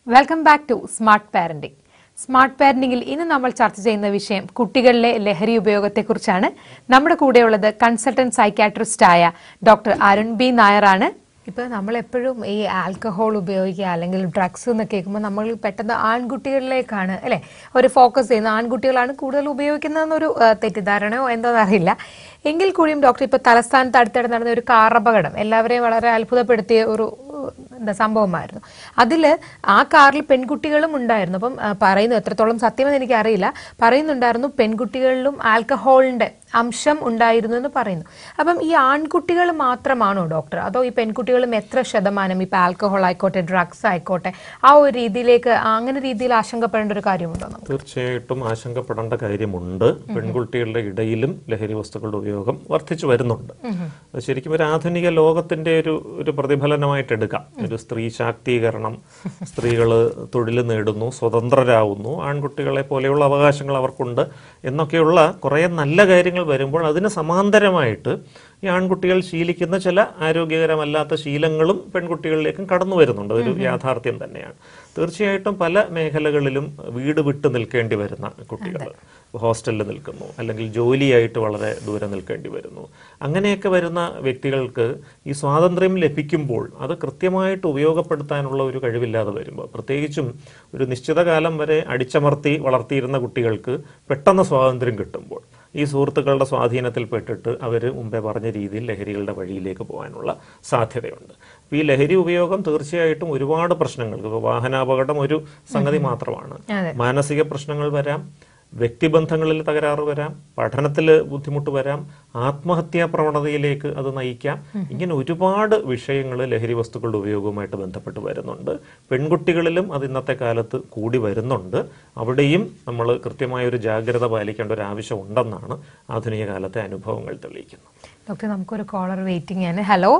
Welcome back to smart parenting. Smart പാരന്റിംഗിൽ ഇന്ന് നമ്മൾ ചർച്ച ചെയ്യുന്ന വിഷയം കുട്ടികളിലെ ലഹരി ഉപയോഗത്തെക്കുറിച്ചാണ്. നമ്മുടെ കൂടെയുള്ളത് കൺസൾട്ടന്റ് സൈക്യാട്രിസ്റ്റായ ഡോക്ടർ അരുൺ ബി നായരാണ്. ഇപ്പോൾ നമ്മളെപ്പോഴും ഈ ആൽക്കഹോൾ ഉപയോഗിക്കുക അല്ലെങ്കിൽ ഡ്രഗ്സ് എന്ന് കേൾക്കുമ്പോൾ നമ്മൾ പെട്ടെന്ന് ആൺകുട്ടികളിലേക്കാണ് അല്ലേ ഒരു ഫോക്കസ് ചെയ്യുന്നത്. ആൺകുട്ടികളാണ് കൂടുതൽ ഉപയോഗിക്കുന്നതെന്നൊരു തെറ്റിദ്ധാരണയോ എന്താണെന്ന് അറിയില്ല. എങ്കിൽ കൂടിയും ഡോക്ടർ, ഇപ്പോൾ തലസ്ഥാനത്ത് അടുത്തിടെ നടന്ന ഒരു കാർ അപകടം എല്ലാവരെയും വളരെ അത്ഭുതപ്പെടുത്തിയ ഒരു സംഭവമായിരുന്നു. അതിൽ ആ കാറിൽ പെൺകുട്ടികളും ഉണ്ടായിരുന്നു. അപ്പം പറയുന്നു, എത്രത്തോളം സത്യമെന്ന് എനിക്കറിയില്ല, പറയുന്നുണ്ടായിരുന്നു പെൺകുട്ടികളിലും ആൽക്കഹോളിന്റെ അംശം ഉണ്ടായിരുന്നു എന്ന് പറയുന്നു. അപ്പം ഈ ആൺകുട്ടികൾ മാത്രമാണോ ഡോക്ടർ, അതോ ഈ പെൺകുട്ടികളും എത്ര ശതമാനം ഇപ്പം ആൽക്കഹോൾ ആയിക്കോട്ടെ ഡ്രഗ്സ് ആയിക്കോട്ടെ ആ ഒരു രീതിയിലേക്ക് അങ്ങനെ രീതിയിൽ ആശങ്കപ്പെടേണ്ട ഒരു കാര്യമുണ്ടോ? തീർച്ചയായിട്ടും ആശങ്കപ്പെടേണ്ട കാര്യമുണ്ട്. പെൺകുട്ടികളുടെ ഇടയിലും ലഹരി വസ്തുക്കളുടെ ഉപയോഗം വർദ്ധിച്ചു വരുന്നുണ്ട്. ശരിക്കും ഒരു ആധുനിക ലോകത്തിന്റെ ഒരു പ്രതിഫലനമായിട്ട് എടുക്കാം. ഒരു സ്ത്രീ ശാക്തീകരണം, സ്ത്രീകൾ തൊഴിൽ നേടുന്നു, സ്വതന്ത്രരാകുന്നു, ആൺകുട്ടികളെ പോലെയുള്ള അവകാശങ്ങൾ അവർക്കുണ്ട് എന്നൊക്കെയുള്ള കുറേ നല്ല കാര്യങ്ങൾ വരുമ്പോൾ അതിന് സമാന്തരമായിട്ട് ഈ ആൺകുട്ടികൾ ശീലിക്കുന്ന ചില ആരോഗ്യകരമല്ലാത്ത ശീലങ്ങളും പെൺകുട്ടികളിലേക്കും കടന്നു വരുന്നുണ്ട്. അതൊരു യാഥാർത്ഥ്യം തന്നെയാണ്. തീർച്ചയായിട്ടും പല മേഖലകളിലും വീട് വിട്ട് നിൽക്കേണ്ടി വരുന്ന കുട്ടികൾ ഹോസ്റ്റലിൽ നിൽക്കുന്നു, അല്ലെങ്കിൽ ജോലിയായിട്ട് വളരെ ദൂരെ നിൽക്കേണ്ടി വരുന്നു. അങ്ങനെയൊക്കെ വരുന്ന വ്യക്തികൾക്ക് ഈ സ്വാതന്ത്ര്യം ലഭിക്കുമ്പോൾ അത് കൃത്യമായിട്ട് ഉപയോഗപ്പെടുത്താനുള്ള ഒരു കഴിവില്ലാതെ വരുമ്പോൾ, പ്രത്യേകിച്ചും ഒരു നിശ്ചിത കാലം വരെ അടിച്ചമർത്തി വളർത്തിയിരുന്ന കുട്ടികൾക്ക് പെട്ടെന്ന് സ്വാതന്ത്ര്യം കിട്ടുമ്പോൾ ഈ സുഹൃത്തുക്കളുടെ സ്വാധീനത്തിൽപ്പെട്ടിട്ട് അവർ മുമ്പേ പറഞ്ഞ രീതിയിൽ ലഹരികളുടെ വഴിയിലേക്ക് പോകാനുള്ള സാധ്യതയുണ്ട്. അപ്പോൾ ഈ ലഹരി ഉപയോഗം തീർച്ചയായിട്ടും ഒരുപാട് പ്രശ്നങ്ങൾക്ക്, ഇപ്പോൾ വാഹനാപകടം ഒരു സംഗതി മാത്രമാണ്. മാനസിക പ്രശ്നങ്ങൾ വരാം, വ്യക്തിബന്ധങ്ങളിൽ തകരാറ് വരാം, പഠനത്തിൽ ബുദ്ധിമുട്ട് വരാം, ആത്മഹത്യാ പ്രവണതയിലേക്ക് അത് നയിക്കാം. ഇങ്ങനെ ഒരുപാട് വിഷയങ്ങൾ ലഹരി വസ്തുക്കളുടെ ഉപയോഗവുമായിട്ട് ബന്ധപ്പെട്ട് വരുന്നുണ്ട്. പെൺകുട്ടികളിലും അത് ഇന്നത്തെ കാലത്ത് കൂടി വരുന്നുണ്ട്. അവിടെയും നമ്മൾ കൃത്യമായ ഒരു ജാഗ്രത പാലിക്കേണ്ട ഒരു ആവശ്യം ഉണ്ടെന്നാണ് ആധുനിക കാലത്തെ അനുഭവങ്ങൾ തെളിയിക്കുന്നത്. ഡോക്ടർ, നമുക്കൊരു കോളർ വെയിറ്റിംഗ് ആണ്. ഹലോ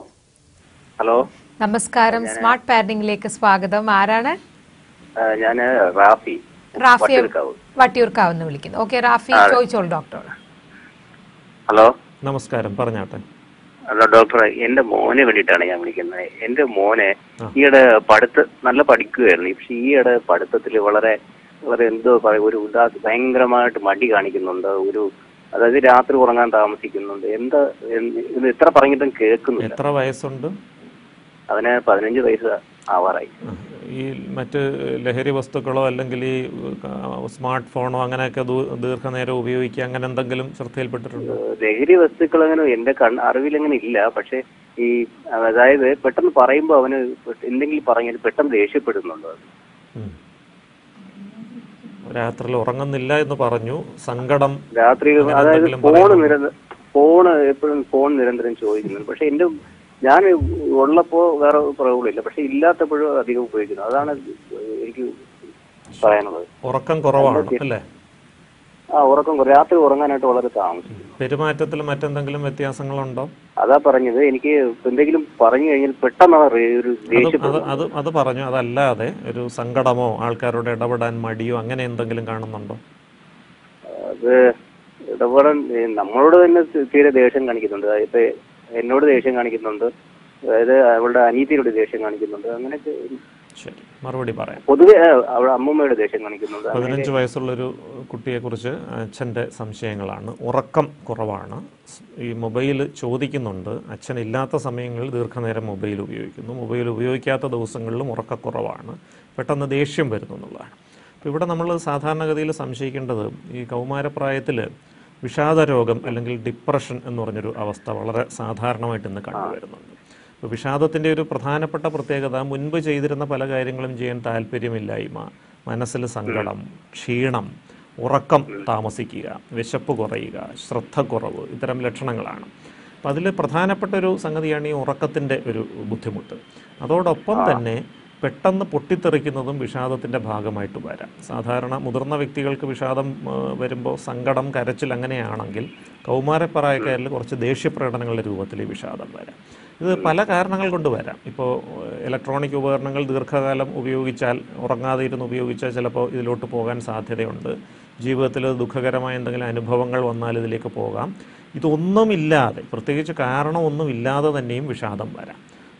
ഹലോ, നമസ്കാരം. സ്മാർട്ട് പാരന്റിംഗിലേക്ക് സ്വാഗതം. ആരാണ്? ഞാൻ റാഫി വട്ടിയൂർക്കാവ് വിളിക്കുന്നു. ഓക്കെ റാഫി, ചോദിച്ചോളൂ ഡോക്ടർ. ഹലോ, നമസ്കാരം, പറഞ്ഞാട്ടെ. ഹലോ ഡോക്ടർ, എന്റെ മോനെ വേണ്ടിയിട്ടാണ് ഞാൻ വിളിക്കുന്നത്. എന്റെ മോനെ ഈയിടെ നല്ല പഠിക്കുകയായിരുന്നു. പക്ഷെ ഈയിടെ പഠിത്തത്തിൽ വളരെ വളരെ എന്തോ പറയും ഒരു ഭയങ്കരമായിട്ട് മടി കാണിക്കുന്നുണ്ട്. അതായത് രാത്രി ഉറങ്ങാൻ താമസിക്കുന്നുണ്ട്. ഇത് എത്ര പറഞ്ഞിട്ടും കേൾക്കുന്നില്ല. എത്ര വയസ്സുണ്ട് അവന്? 15 വയസ്സ് ആവാറായി. ഈ മറ്റ് ലഹരി വസ്തുക്കളോ അല്ലെങ്കിൽ ഈ സ്മാർട്ട് ഫോണോ അങ്ങനെയൊക്കെ ദീർഘനേരം ഉപയോഗിക്കുക, അങ്ങനെ എന്തെങ്കിലും ശ്രദ്ധയിൽപ്പെട്ടിട്ടുണ്ടോ? ലഹരി വസ്തുക്കൾ അങ്ങനെ എന്റെ അറിവിൽ അങ്ങനെ ഇല്ല. പക്ഷെ അതായത് പെട്ടെന്ന് പറയുമ്പോൾ അവന് എന്തെങ്കിലും പറഞ്ഞാൽ പെട്ടെന്ന് ദേഷ്യപ്പെടുന്നുണ്ടോ? രാത്രിയിൽ ഉറങ്ങുന്നില്ല എന്ന് പറഞ്ഞു. സങ്കടം രാത്രി, അതായത് ഫോൺ നിരന്തരം ചോദിക്കുന്നുണ്ട്. പക്ഷെ ഞാൻ ഉള്ളപ്പോ വേറെ പ്രോബ്ലം ഇല്ല, പക്ഷെ ഇല്ലാത്തപ്പോഴും അധികം ഉപയോഗിക്കുന്നു. അതാണ് എനിക്ക് പറയാനുള്ളത്. ഉറക്കം കുറവാണ് അല്ലേ? ഉറക്കം രാത്രി ഉറങ്ങാനായിട്ട് വളരെ താമസിക്കും. പെരുമാറ്റത്തിൽ മറ്റെന്തെങ്കിലും വ്യത്യാസങ്ങളുണ്ടോ? അതാ പറഞ്ഞത്, എനിക്ക് എന്തെങ്കിലും പറഞ്ഞു കഴിഞ്ഞാൽ പെട്ടെന്ന് ഒരു അത് പറഞ്ഞു. അതല്ലാതെ ഒരു സങ്കടമോ ആൾക്കാരോട് ഇടപെടാൻ മടിയോ അങ്ങനെ എന്തെങ്കിലും കാണുന്നുണ്ടോ? അത് ഇടപെടാൻ നമ്മളോട് തന്നെ തീരെ ദേഷ്യം കാണിക്കുന്നുണ്ട്. ഇപ്പൊ എന്നോട് ദേഷ്യം കാണിക്കുന്നുണ്ട്, അതായത് അവളുടെ അനീതിയോട് ദേഷ്യം കാണിക്കുന്നുണ്ട്. അങ്ങനെയൊക്കെ. ശരി, മറുപടി പറയാം. പൊതുവെ അവളുടെ അമ്മൂമ്മയുടെ ദേഷ്യം കാണിക്കുന്നുണ്ട്. 15 വയസ്സുള്ളൊരു കുട്ടിയെക്കുറിച്ച് അച്ഛൻ്റെ സംശയങ്ങളാണ്. ഉറക്കം കുറവാണ്, ഈ മൊബൈൽ ചോദിക്കുന്നുണ്ട്, അച്ഛനില്ലാത്ത സമയങ്ങളിൽ ദീർഘനേരം മൊബൈൽ ഉപയോഗിക്കുന്നു, മൊബൈൽ ഉപയോഗിക്കാത്ത ദിവസങ്ങളിലും ഉറക്കക്കുറവാണ്, പെട്ടെന്ന് ദേഷ്യം വരുന്നു എന്നുള്ളതാണ്. അപ്പോൾ ഇവിടെ നമ്മൾ സാധാരണഗതിയിൽ സംശയിക്കേണ്ടത് ഈ കൗമാരപ്രായത്തിൽ വിഷാദരോഗം അല്ലെങ്കിൽ ഡിപ്രഷൻ എന്ന് പറഞ്ഞൊരു അവസ്ഥ വളരെ സാധാരണമായിട്ട് ഇന്ന് കണ്ടുവരുന്നുണ്ട്. അപ്പോൾ വിഷാദത്തിൻ്റെ ഒരു പ്രധാനപ്പെട്ട പ്രത്യേകത മുൻപ് ചെയ്തിരുന്ന പല കാര്യങ്ങളും ചെയ്യാൻ താല്പര്യമില്ലായ്മ, മനസ്സിൽ സങ്കടം, ക്ഷീണം, ഉറക്കം താമസിക്കുക, വിശപ്പ് കുറയുക, ശ്രദ്ധക്കുറവ്, ഇത്തരം ലക്ഷണങ്ങളാണ്. അപ്പം അതിൽ പ്രധാനപ്പെട്ട ഒരു സംഗതിയാണ് ഈ ഉറക്കത്തിൻ്റെ ഒരു ബുദ്ധിമുട്ട്. അതോടൊപ്പം തന്നെ പെട്ടെന്ന് പൊട്ടിത്തെറിക്കുന്നതും വിഷാദത്തിൻ്റെ ഭാഗമായിട്ട് വരാം. സാധാരണ മുതിർന്ന വ്യക്തികൾക്ക് വിഷാദം വരുമ്പോൾ സങ്കടം, കരച്ചിൽ അങ്ങനെയാണെങ്കിൽ കൗമാരപ്രായക്കാരിൽ കുറച്ച് ദേഷ്യപ്രകടനങ്ങളുടെ രൂപത്തിൽ ഈ വിഷാദം വരാം. ഇത് പല കാരണങ്ങൾ കൊണ്ട് വരാം. ഇപ്പോൾ ഇലക്ട്രോണിക് ഉപകരണങ്ങൾ ദീർഘകാലം ഉപയോഗിച്ചാൽ, ഉറങ്ങാതെ ഇരുന്ന് ഉപയോഗിച്ചാൽ ചിലപ്പോൾ ഇതിലോട്ട് പോകാൻ സാധ്യതയുണ്ട്. ജീവിതത്തിൽ ദുഃഖകരമായ എന്തെങ്കിലും അനുഭവങ്ങൾ വന്നാൽ ഇതിലേക്ക് പോകാം. ഇതൊന്നുമില്ലാതെ, പ്രത്യേകിച്ച് കാരണമൊന്നുമില്ലാതെ തന്നെയും വിഷാദം വരാം.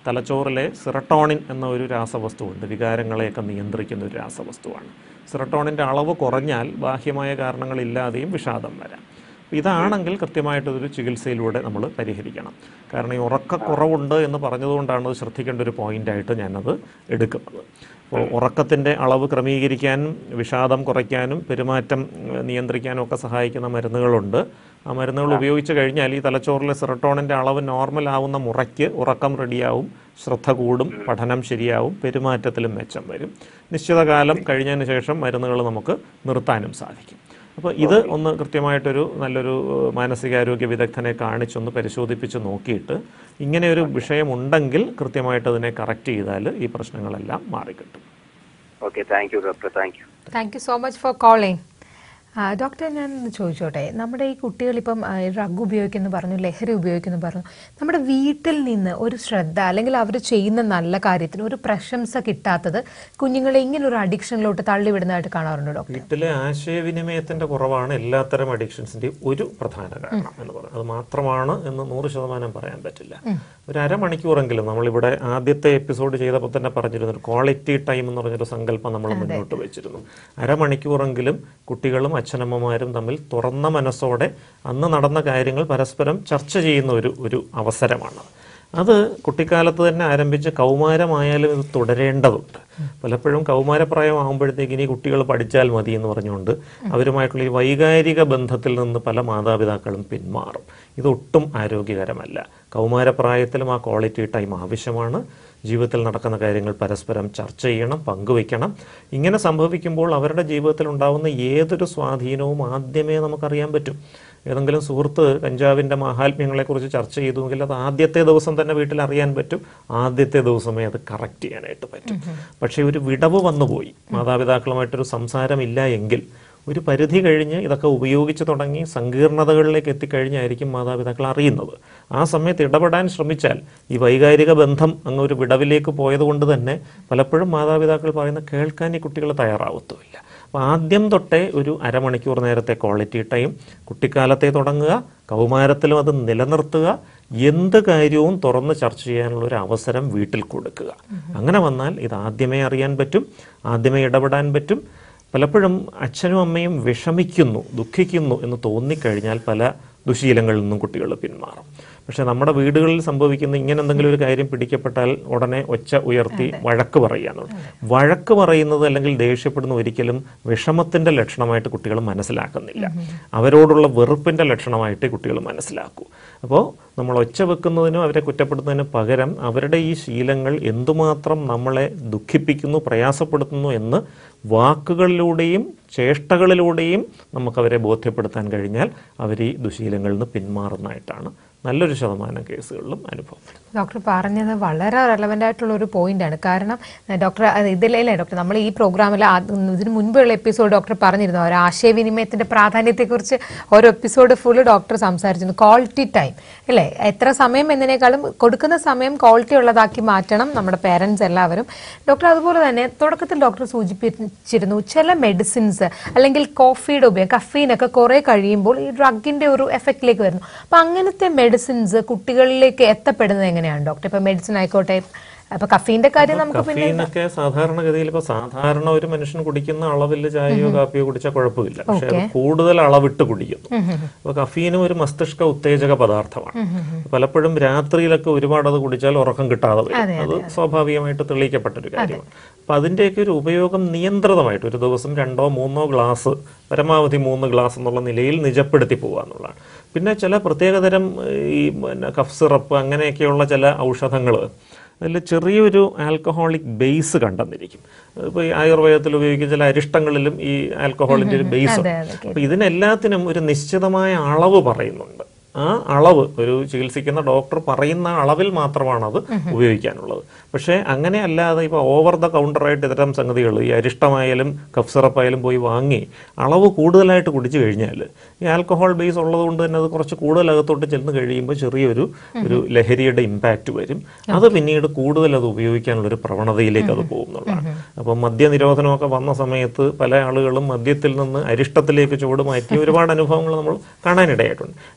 തലച്ചോറിലെ സെറട്ടോണിൻ എന്ന ഒരു രാസവസ്തുവുണ്ട്, വികാരങ്ങളെയൊക്കെ നിയന്ത്രിക്കുന്ന ഒരു രാസവസ്തുവാണ്. സെറട്ടോണിൻ്റെ അളവ് കുറഞ്ഞാൽ ബാഹ്യമായ കാരണങ്ങളില്ലാതെയും വിഷാദം വരാം. ഇതാണെങ്കിൽ കൃത്യമായിട്ടൊരു ചികിത്സയിലൂടെ നമ്മൾ പരിഹരിക്കണം. കാരണം ഈ ഉറക്കക്കുറവുണ്ട് എന്ന് പറഞ്ഞതുകൊണ്ടാണ് അത് ശ്രദ്ധിക്കേണ്ട ഒരു പോയിൻ്റായിട്ട് ഞാനത് എടുക്കുന്നത്. അപ്പോൾ ഉറക്കത്തിൻ്റെ അളവ് ക്രമീകരിക്കാനും വിഷാദം കുറയ്ക്കാനും പെരുമാറ്റം നിയന്ത്രിക്കാനും ഒക്കെ സഹായിക്കുന്ന മരുന്നുകളുണ്ട്. ആ മരുന്നുകൾ ഉപയോഗിച്ച് കഴിഞ്ഞാൽ ഈ തലച്ചോറിലെ സെറട്ടോണിൻ്റെ അളവ് നോർമൽ ആവുന്ന മുറയ്ക്ക് ഉറക്കം റെഡിയാവും, ശ്രദ്ധ കൂടും, പഠനം ശരിയാവും, പെരുമാറ്റത്തിലും മെച്ചം വരും. നിശ്ചിത കാലം കഴിഞ്ഞതിന് ശേഷം മരുന്നുകൾ നമുക്ക് നിർത്താനും സാധിക്കും. അപ്പോൾ ഇത് ഒന്ന് കൃത്യമായിട്ടൊരു നല്ലൊരു മാനസികാരോഗ്യ വിദഗ്ധനെ കാണിച്ചൊന്ന് പരിശോധിപ്പിച്ച് നോക്കിയിട്ട് ഇങ്ങനെയൊരു വിഷയമുണ്ടെങ്കിൽ കൃത്യമായിട്ട് അതിനെ കറക്റ്റ് ചെയ്താൽ ഈ പ്രശ്നങ്ങളെല്ലാം മാറിക്കിട്ടും. Okay, thank you doctor. Thank you so much for calling. Doctor, ഞാൻ ചോദിച്ചോട്ടെ, നമ്മുടെ ഈ കുട്ടികളിപ്പം ഡ്രഗ് ഉപയോഗിക്കുന്നു പറഞ്ഞു, ലഹരി ഉപയോഗിക്കുന്നു പറഞ്ഞു, നമ്മുടെ വീട്ടിൽ നിന്ന് ഒരു ശ്രദ്ധ അല്ലെങ്കിൽ അവർ ചെയ്യുന്ന നല്ല കാര്യത്തിന് ഒരു പ്രശംസ കിട്ടാത്തത് കുഞ്ഞുങ്ങളെ ഇങ്ങനെ ഒരു അഡിക്ഷനിലോട്ട് തള്ളിവിടുന്നതായിട്ട് കാണാറുണ്ട് ഡോക്ടർ? വീട്ടിലെ ആശയവിനിമയത്തിൻ്റെ കുറവാണ് എല്ലാത്തരം അഡിക്ഷൻസിൻ്റെയും ഒരു പ്രധാന കാരണം എന്ന് പറയുന്നത്. അത് മാത്രമാണ് എന്ന് 100% പറയാൻ പറ്റില്ല. ഒരു അരമണിക്കൂറെങ്കിലും നമ്മളിവിടെ ആദ്യത്തെ എപ്പിസോഡ് ചെയ്തപ്പോൾ തന്നെ പറഞ്ഞിരുന്നു, ഒരു ക്വാളിറ്റി ടൈം എന്ന് പറഞ്ഞൊരു സങ്കല്പം നമ്മൾ മുന്നോട്ട് വെച്ചിരുന്നു. അരമണിക്കൂറെങ്കിലും കുട്ടികളും അച്ഛനമ്മമാരും തമ്മിൽ തുറന്ന മനസ്സോടെ അന്ന് നടന്ന കാര്യങ്ങൾ പരസ്പരം ചർച്ച ചെയ്യുന്ന ഒരു അവസരമാണ്. അത് കുട്ടിക്കാലത്ത് തന്നെ ആരംഭിച്ച് കൗമാരമായാലും ഇത് തുടരേണ്ടതുണ്ട്. പലപ്പോഴും കൗമാരപ്രായം ആകുമ്പോഴത്തേക്ക് ഇനി കുട്ടികൾ പഠിച്ചാൽ മതി എന്ന് പറഞ്ഞുകൊണ്ട് അവരുമായിട്ടുള്ള ഈ വൈകാരിക ബന്ധത്തിൽ നിന്ന് പല മാതാപിതാക്കളും പിന്മാറും. ഇതൊട്ടും ആരോഗ്യകരമല്ല. കൗമാരപ്രായത്തിലും ആ ക്വാളിറ്റി ടൈം ആവശ്യമാണ്. ജീവിതത്തിൽ നടക്കുന്ന കാര്യങ്ങൾ പരസ്പരം ചർച്ച ചെയ്യണം, പങ്കുവയ്ക്കണം. ഇങ്ങനെ സംഭവിക്കുമ്പോൾ അവരുടെ ജീവിതത്തിൽ ഉണ്ടാകുന്ന ഏതൊരു സ്വാധീനവും ആദ്യമേ നമുക്കറിയാൻ പറ്റും. ഏതെങ്കിലും സുഹൃത്ത് കഞ്ചാവിൻ്റെ മാഹാത്മ്യങ്ങളെക്കുറിച്ച് ചർച്ച ചെയ്തുവെങ്കിൽ അത് ആദ്യത്തെ ദിവസം തന്നെ വീട്ടിൽ അറിയാൻ പറ്റും. ആദ്യത്തെ ദിവസമേ അത് കറക്റ്റ് ചെയ്യാനായിട്ട് പറ്റും. പക്ഷേ ഒരു വിടവ് വന്നുപോയി, മാതാപിതാക്കളുമായിട്ടൊരു സംസാരമില്ല എങ്കിൽ ഒരു പരിധി കഴിഞ്ഞ് ഇതൊക്കെ ഉപയോഗിച്ച് തുടങ്ങി സങ്കീർണതകളിലേക്ക് എത്തിക്കഴിഞ്ഞായിരിക്കും മാതാപിതാക്കൾ അറിയുന്നത്. ആ സമയത്ത് ഇടപെടാൻ ശ്രമിച്ചാൽ ഈ വൈകാരിക ബന്ധം അങ്ങ് ഒരു വിടവിലേക്ക് പോയതുകൊണ്ട് തന്നെ പലപ്പോഴും മാതാപിതാക്കൾ പറയുന്ന കേൾക്കാൻ ഈ കുട്ടികൾ തയ്യാറാവത്തുമില്ല. അപ്പോൾ ആദ്യം തൊട്ടേ ഒരു അരമണിക്കൂർ നേരത്തെ ക്വാളിറ്റി ടൈം കുട്ടിക്കാലത്തെ തുടങ്ങുക, കൗമാരത്തിലും അത് നിലനിർത്തുക, എന്ത് കാര്യവും തുറന്ന് ചർച്ച ചെയ്യാനുള്ള ഒരു അവസരം വീട്ടിൽ കൊടുക്കുക. അങ്ങനെ വന്നാൽ ഇത് ആദ്യമേ അറിയാൻ പറ്റും, ആദ്യമേ ഇടപെടാൻ പറ്റും. പലപ്പോഴും അച്ഛനും അമ്മയും വിഷമിക്കുന്നു, ദുഃഖിക്കുന്നു എന്ന് തോന്നിക്കഴിഞ്ഞാൽ പല ദുശീലങ്ങളിൽ നിന്നും കുട്ടികൾ പിന്മാറും. പക്ഷെ നമ്മുടെ വീടുകളിൽ സംഭവിക്കുന്ന ഇങ്ങനെ എന്തെങ്കിലും ഒരു കാര്യം പിടിക്കപ്പെട്ടാൽ ഉടനെ ഒച്ച ഉയർത്തി വഴക്ക് പറയുകയാണ്. വഴക്ക് പറയുന്നത് അല്ലെങ്കിൽ ദേഷ്യപ്പെടുന്ന ഒരിക്കലും വിഷമത്തിൻ്റെ ലക്ഷണമായിട്ട് കുട്ടികൾ മനസ്സിലാക്കുന്നില്ല. അവരോടുള്ള വെറുപ്പിൻ്റെ ലക്ഷണമായിട്ട് കുട്ടികൾ മനസ്സിലാക്കൂ. അപ്പോൾ നമ്മൾ ഒച്ച വെക്കുന്നതിനും അവരെ കുറ്റപ്പെടുത്തുന്നതിന് പകരം അവരുടെ ഈ ശീലങ്ങൾ എന്തുമാത്രം നമ്മളെ ദുഃഖിപ്പിക്കുന്നു, പ്രയാസപ്പെടുത്തുന്നു എന്ന് വാക്കുകളിലൂടെയും ചേഷ്ടകളിലൂടെയും നമുക്കവരെ ബോധ്യപ്പെടുത്താൻ കഴിഞ്ഞാൽ അവർ ഈ ദുശീലങ്ങളിൽ നിന്ന് പിന്മാറുന്നതായിട്ടാണ് നല്ലൊരു ശതമാനം കേസുകളിലും അനുഭവപ്പെടുന്നത്. ഡോക്ടർ പറഞ്ഞത് വളരെ റെലവൻ്റ് ആയിട്ടുള്ള ഒരു പോയിന്റാണ്. കാരണം ഡോക്ടർ ഇതിലല്ലേ ഡോക്ടർ നമ്മൾ ഈ പ്രോഗ്രാമിൽ ഇതിന് മുൻപുള്ള എപ്പിസോഡ് ഡോക്ടർ പറഞ്ഞിരുന്നു, ഒരു ആശയവിനിമയത്തിൻ്റെ പ്രാധാന്യത്തെക്കുറിച്ച് ഓരോ എപ്പിസോഡ് ഫുള്ള് ഡോക്ടർ സംസാരിച്ചിരുന്നു. ക്വാളിറ്റി ടൈം അല്ലേ, എത്ര സമയം എന്നതിനേക്കാളും കൊടുക്കുന്ന സമയം ക്വാളിറ്റി ഉള്ളതാക്കി മാറ്റണം നമ്മുടെ പേരൻസ് എല്ലാവരും. ഡോക്ടർ അതുപോലെ തന്നെ തുടക്കത്തിൽ ഡോക്ടർ സൂചിപ്പിച്ചിരുന്നു ചില മെഡിസിൻസ് അല്ലെങ്കിൽ കോഫിയുടെ ഉപയോഗം, കഫീനൊക്കെ കുറേ കഴിയുമ്പോൾ ഈ ഡ്രഗിൻ്റെ ഒരു എഫക്റ്റിലേക്ക് വരുന്നു. അപ്പം അങ്ങനത്തെ മെഡിസിൻസ് കുട്ടികളിലേക്ക് എത്തപ്പെടുന്നത് എങ്ങനെയാണ് ഡോക്ടർ? ഇപ്പൊ മെഡിസിൻ ആയിക്കോട്ടെ, അപ്പൊ കഫീന്റെ കാര്യം നമുക്ക് കഫീനൊക്കെ സാധാരണഗതിയിൽ ഇപ്പൊ സാധാരണ ഒരു മനുഷ്യൻ കുടിക്കുന്ന അളവിൽ ചായയോ കാപ്പിയോ കുടിച്ചാൽ കുഴപ്പമില്ല. പക്ഷെ അത് കൂടുതൽ അളവിട്ട് കുടിക്കുന്നു. അപ്പൊ കഫീനും ഒരു മസ്തിഷ്ക ഉത്തേജക പദാർത്ഥമാണ്. പലപ്പോഴും രാത്രിയിലൊക്കെ ഒരുപാട് അത് കുടിച്ചാൽ ഉറക്കം കിട്ടാതെ വരും. അത് സ്വാഭാവികമായിട്ട് തെളിയിക്കപ്പെട്ടൊരു കാര്യമാണ്. അപ്പൊ അതിന്റെയൊക്കെ ഒരു ഉപയോഗം നിയന്ത്രിതമായിട്ട് ഒരു ദിവസം 2-3 ഗ്ലാസ്, പരമാവധി 3 ഗ്ലാസ് എന്നുള്ള നിലയിൽ നിജപ്പെടുത്തി പോകുക എന്നുള്ളതാണ്. പിന്നെ ചില പ്രത്യേകതരം ഈ കഫ് സിറപ്പ് അങ്ങനെയൊക്കെയുള്ള ചില ഔഷധങ്ങൾ അതിൽ ചെറിയൊരു ആൽക്കഹോളിക് ബേസ് കണ്ടെന്നിരിക്കും. ഇപ്പോൾ ഈ ആയുർവേദത്തിൽ ഉപയോഗിക്കുന്ന ചില അരിഷ്ടങ്ങളിലും ഈ ആൽക്കഹോളിൻ്റെ ഒരു ബേസ് ഉണ്ട്. അപ്പോൾ ഇതിനെല്ലാത്തിനും ഒരു നിശ്ചിതമായ അളവ് പറയുന്നുണ്ട്. ആ അളവ് ഒരു ചികിത്സിക്കുന്ന ഡോക്ടർ പറയുന്ന അളവിൽ മാത്രമാണ് അത് ഉപയോഗിക്കാനുള്ളത്. പക്ഷേ അങ്ങനെ അല്ലാതെ ഇപ്പോൾ ഓവർ ദ കൗണ്ടറായിട്ട് ഇത്തരം സംഗതികൾ ഈ അരിഷ്ടമായാലും കഫ് സിറപ്പായാലും പോയി വാങ്ങി അളവ് കൂടുതലായിട്ട് കുടിച്ചു കഴിഞ്ഞാൽ ഈ ആൽക്കഹോൾ ബേസ് ഉള്ളത് കൊണ്ട് തന്നെ അത് കുറച്ച് കൂടുതൽ അകത്തോട്ട് ചെന്ന് കഴിയുമ്പോൾ ചെറിയൊരു ലഹരിയുടെ ഇമ്പാക്റ്റ് വരും. അത് പിന്നീട് കൂടുതൽ അത് ഉപയോഗിക്കാനുള്ളൊരു പ്രവണതയിലേക്ക് അത് പോകുന്നുള്ളതാണ്. അപ്പോൾ മദ്യനിരോധനമൊക്കെ വന്ന സമയത്ത് പല ആളുകളും മദ്യത്തിൽ നിന്ന് അരിഷ്ടത്തിലേക്ക് ചുവട് മാറ്റിയ ഒരുപാട് അനുഭവങ്ങൾ നമ്മൾ കാണാനിടയായിട്ടുണ്ട്. പക്ഷെ അതൊക്കെ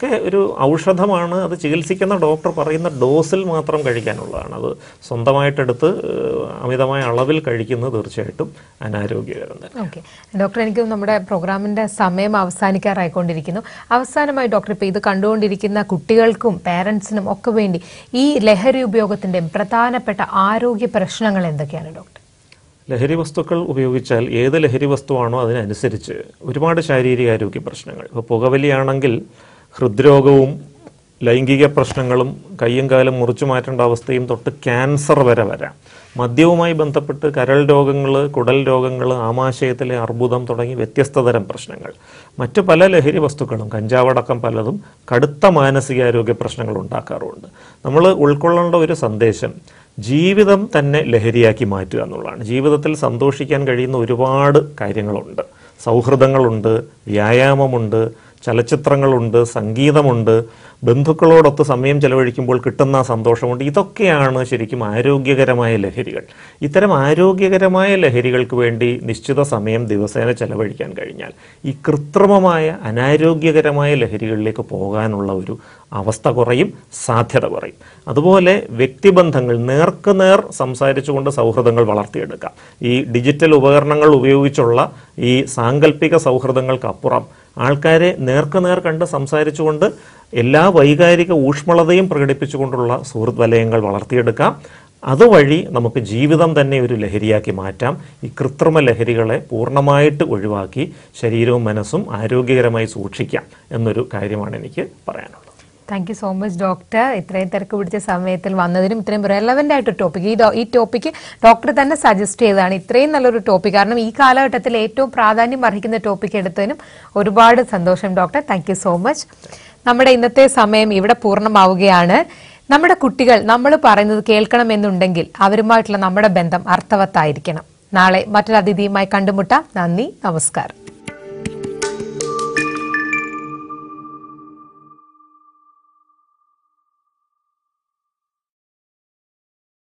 ഇതൊക്കെ ഒരു ഔഷധമാണ്. അത് ചികിത്സിക്കുന്ന ഡോക്ടർ പറയുന്ന ഡോസിൽ മാത്രം കഴിക്കാനുള്ളതാണ്. അത് സ്വന്തമായിട്ടെടുത്ത് അമിതമായ അളവിൽ കഴിക്കുന്നത് തീർച്ചയായിട്ടും അനാരോഗ്യകരം തന്നെ. ഓക്കെ ഡോക്ടർ, എനിക്ക് നമ്മുടെ പ്രോഗ്രാമിന്റെ സമയം അവസാനിക്കാറായിക്കൊണ്ടിരിക്കുന്നു. അവസാനമായി ഡോക്ടർ, ഇപ്പോൾ ഇത് കണ്ടുകൊണ്ടിരിക്കുന്ന കുട്ടികൾക്കും പേരൻസിനും ഒക്കെ വേണ്ടി ഈ ലഹരി ഉപയോഗത്തിന്റെ പ്രധാനപ്പെട്ട ആരോഗ്യ പ്രശ്നങ്ങൾ എന്തൊക്കെയാണ് ഡോക്ടർ? ലഹരി വസ്തുക്കൾ ഉപയോഗിച്ചാൽ ഏത് ലഹരി വസ്തുവാണോ അതിനനുസരിച്ച് ഒരുപാട് ശാരീരികാരോഗ്യ പ്രശ്നങ്ങൾ. ഇപ്പോൾ പുകവലിയാണെങ്കിൽ ഹൃദ്രോഗവും ലൈംഗിക പ്രശ്നങ്ങളും കയ്യും കാലും മുറിച്ചു മാറ്റേണ്ട അവസ്ഥയും തൊട്ട് ക്യാൻസർ വരെ വരാം. മദ്യവുമായി ബന്ധപ്പെട്ട് കരൾ രോഗങ്ങൾ, കുടൽ രോഗങ്ങൾ, ആമാശയത്തിലെ അർബുദം തുടങ്ങി വ്യത്യസ്ത തരം പ്രശ്നങ്ങൾ. മറ്റു പല ലഹരി വസ്തുക്കളും, കഞ്ചാവടക്കം പലതും കടുത്ത മാനസികാരോഗ്യ പ്രശ്നങ്ങൾ ഉണ്ടാക്കാറുമുണ്ട്. നമ്മൾ ഉൾക്കൊള്ളേണ്ട ഒരു സന്ദേശം ജീവിതം തന്നെ ലഹരിയാക്കി മാറ്റുക എന്നുള്ളതാണ്. ജീവിതത്തിൽ സന്തോഷിക്കാൻ കഴിയുന്ന ഒരുപാട് കാര്യങ്ങളുണ്ട്. സൗഹൃദങ്ങളുണ്ട്, വ്യായാമമുണ്ട്, ചലച്ചിത്രങ്ങളുണ്ട്, സംഗീതമുണ്ട്, ബന്ധുക്കളോടൊത്ത് സമയം ചെലവഴിക്കുമ്പോൾ കിട്ടുന്ന സന്തോഷമുണ്ട്. ഇതൊക്കെയാണ് ശരിക്കും ആരോഗ്യകരമായ ലഹരികൾ. ഇത്തരം ആരോഗ്യകരമായ ലഹരികൾക്ക് വേണ്ടി നിശ്ചിത സമയം ദിവസേന ചെലവഴിക്കാൻ കഴിഞ്ഞാൽ ഈ കൃത്രിമമായ അനാരോഗ്യകരമായ ലഹരികളിലേക്ക് പോകാനുള്ള ഒരു അവസ്ഥ കുറയും, സാധ്യത കുറയും. അതുപോലെ വ്യക്തിബന്ധങ്ങൾ നേർക്കുനേർ സംസാരിച്ചുകൊണ്ട് സൗഹൃദങ്ങൾ വളർത്തിയെടുക്കാം. ഈ ഡിജിറ്റൽ ഉപകരണങ്ങൾ ഉപയോഗിച്ചുള്ള ഈ സാങ്കല്പിക സൗഹൃദങ്ങൾക്കപ്പുറം ആൾക്കാരെ നേർക്കുനേർ കണ്ട് സംസാരിച്ചുകൊണ്ട് എല്ലാ വൈകാരിക ഊഷ്മളതയും പ്രകടിപ്പിച്ചുകൊണ്ടുള്ള സുഹൃത്ത് വലയങ്ങൾ വളർത്തിയെടുക്കാം. അതുവഴി നമുക്ക് ജീവിതം തന്നെ ഒരു ലഹരിയാക്കി മാറ്റാം. ഈ കൃത്രിമ ലഹരികളെ പൂർണ്ണമായിട്ട് ഒഴിവാക്കി ശരീരവും മനസ്സും ആരോഗ്യകരമായി സൂക്ഷിക്കാം എന്നൊരു കാര്യമാണ് എനിക്ക് പറയാനുള്ളത്. Thank you so much doctor, ഇത്രയും തിരക്ക് പിടിച്ച സമയത്തിൽ വന്നതിനും ഇത്രയും റെലവൻ്റ് ആയിട്ടൊരു ടോപ്പിക്, ഈ ടോപ്പിക്ക് ഡോക്ടർ തന്നെ സജസ്റ്റ് ചെയ്തതാണ്. ഇത്രയും നല്ലൊരു ടോപ്പിക്, കാരണം ഈ കാലഘട്ടത്തിൽ ഏറ്റവും പ്രാധാന്യം അർഹിക്കുന്ന ടോപ്പിക് എടുത്തതിനും ഒരുപാട് സന്തോഷം doctor. Thank you so much. നമ്മുടെ ഇന്നത്തെ സമയം ഇവിടെ പൂർണ്ണമാവുകയാണ്. നമ്മുടെ കുട്ടികൾ നമ്മൾ പറയുന്നത് കേൾക്കണമെന്നുണ്ടെങ്കിൽ അവരുമായിട്ടുള്ള നമ്മുടെ ബന്ധം അർത്ഥവത്തായിരിക്കണം. നാളെ മറ്റൊരു അതിഥിയുമായി കണ്ടുമുട്ടാം. നന്ദി, നമസ്കാരം.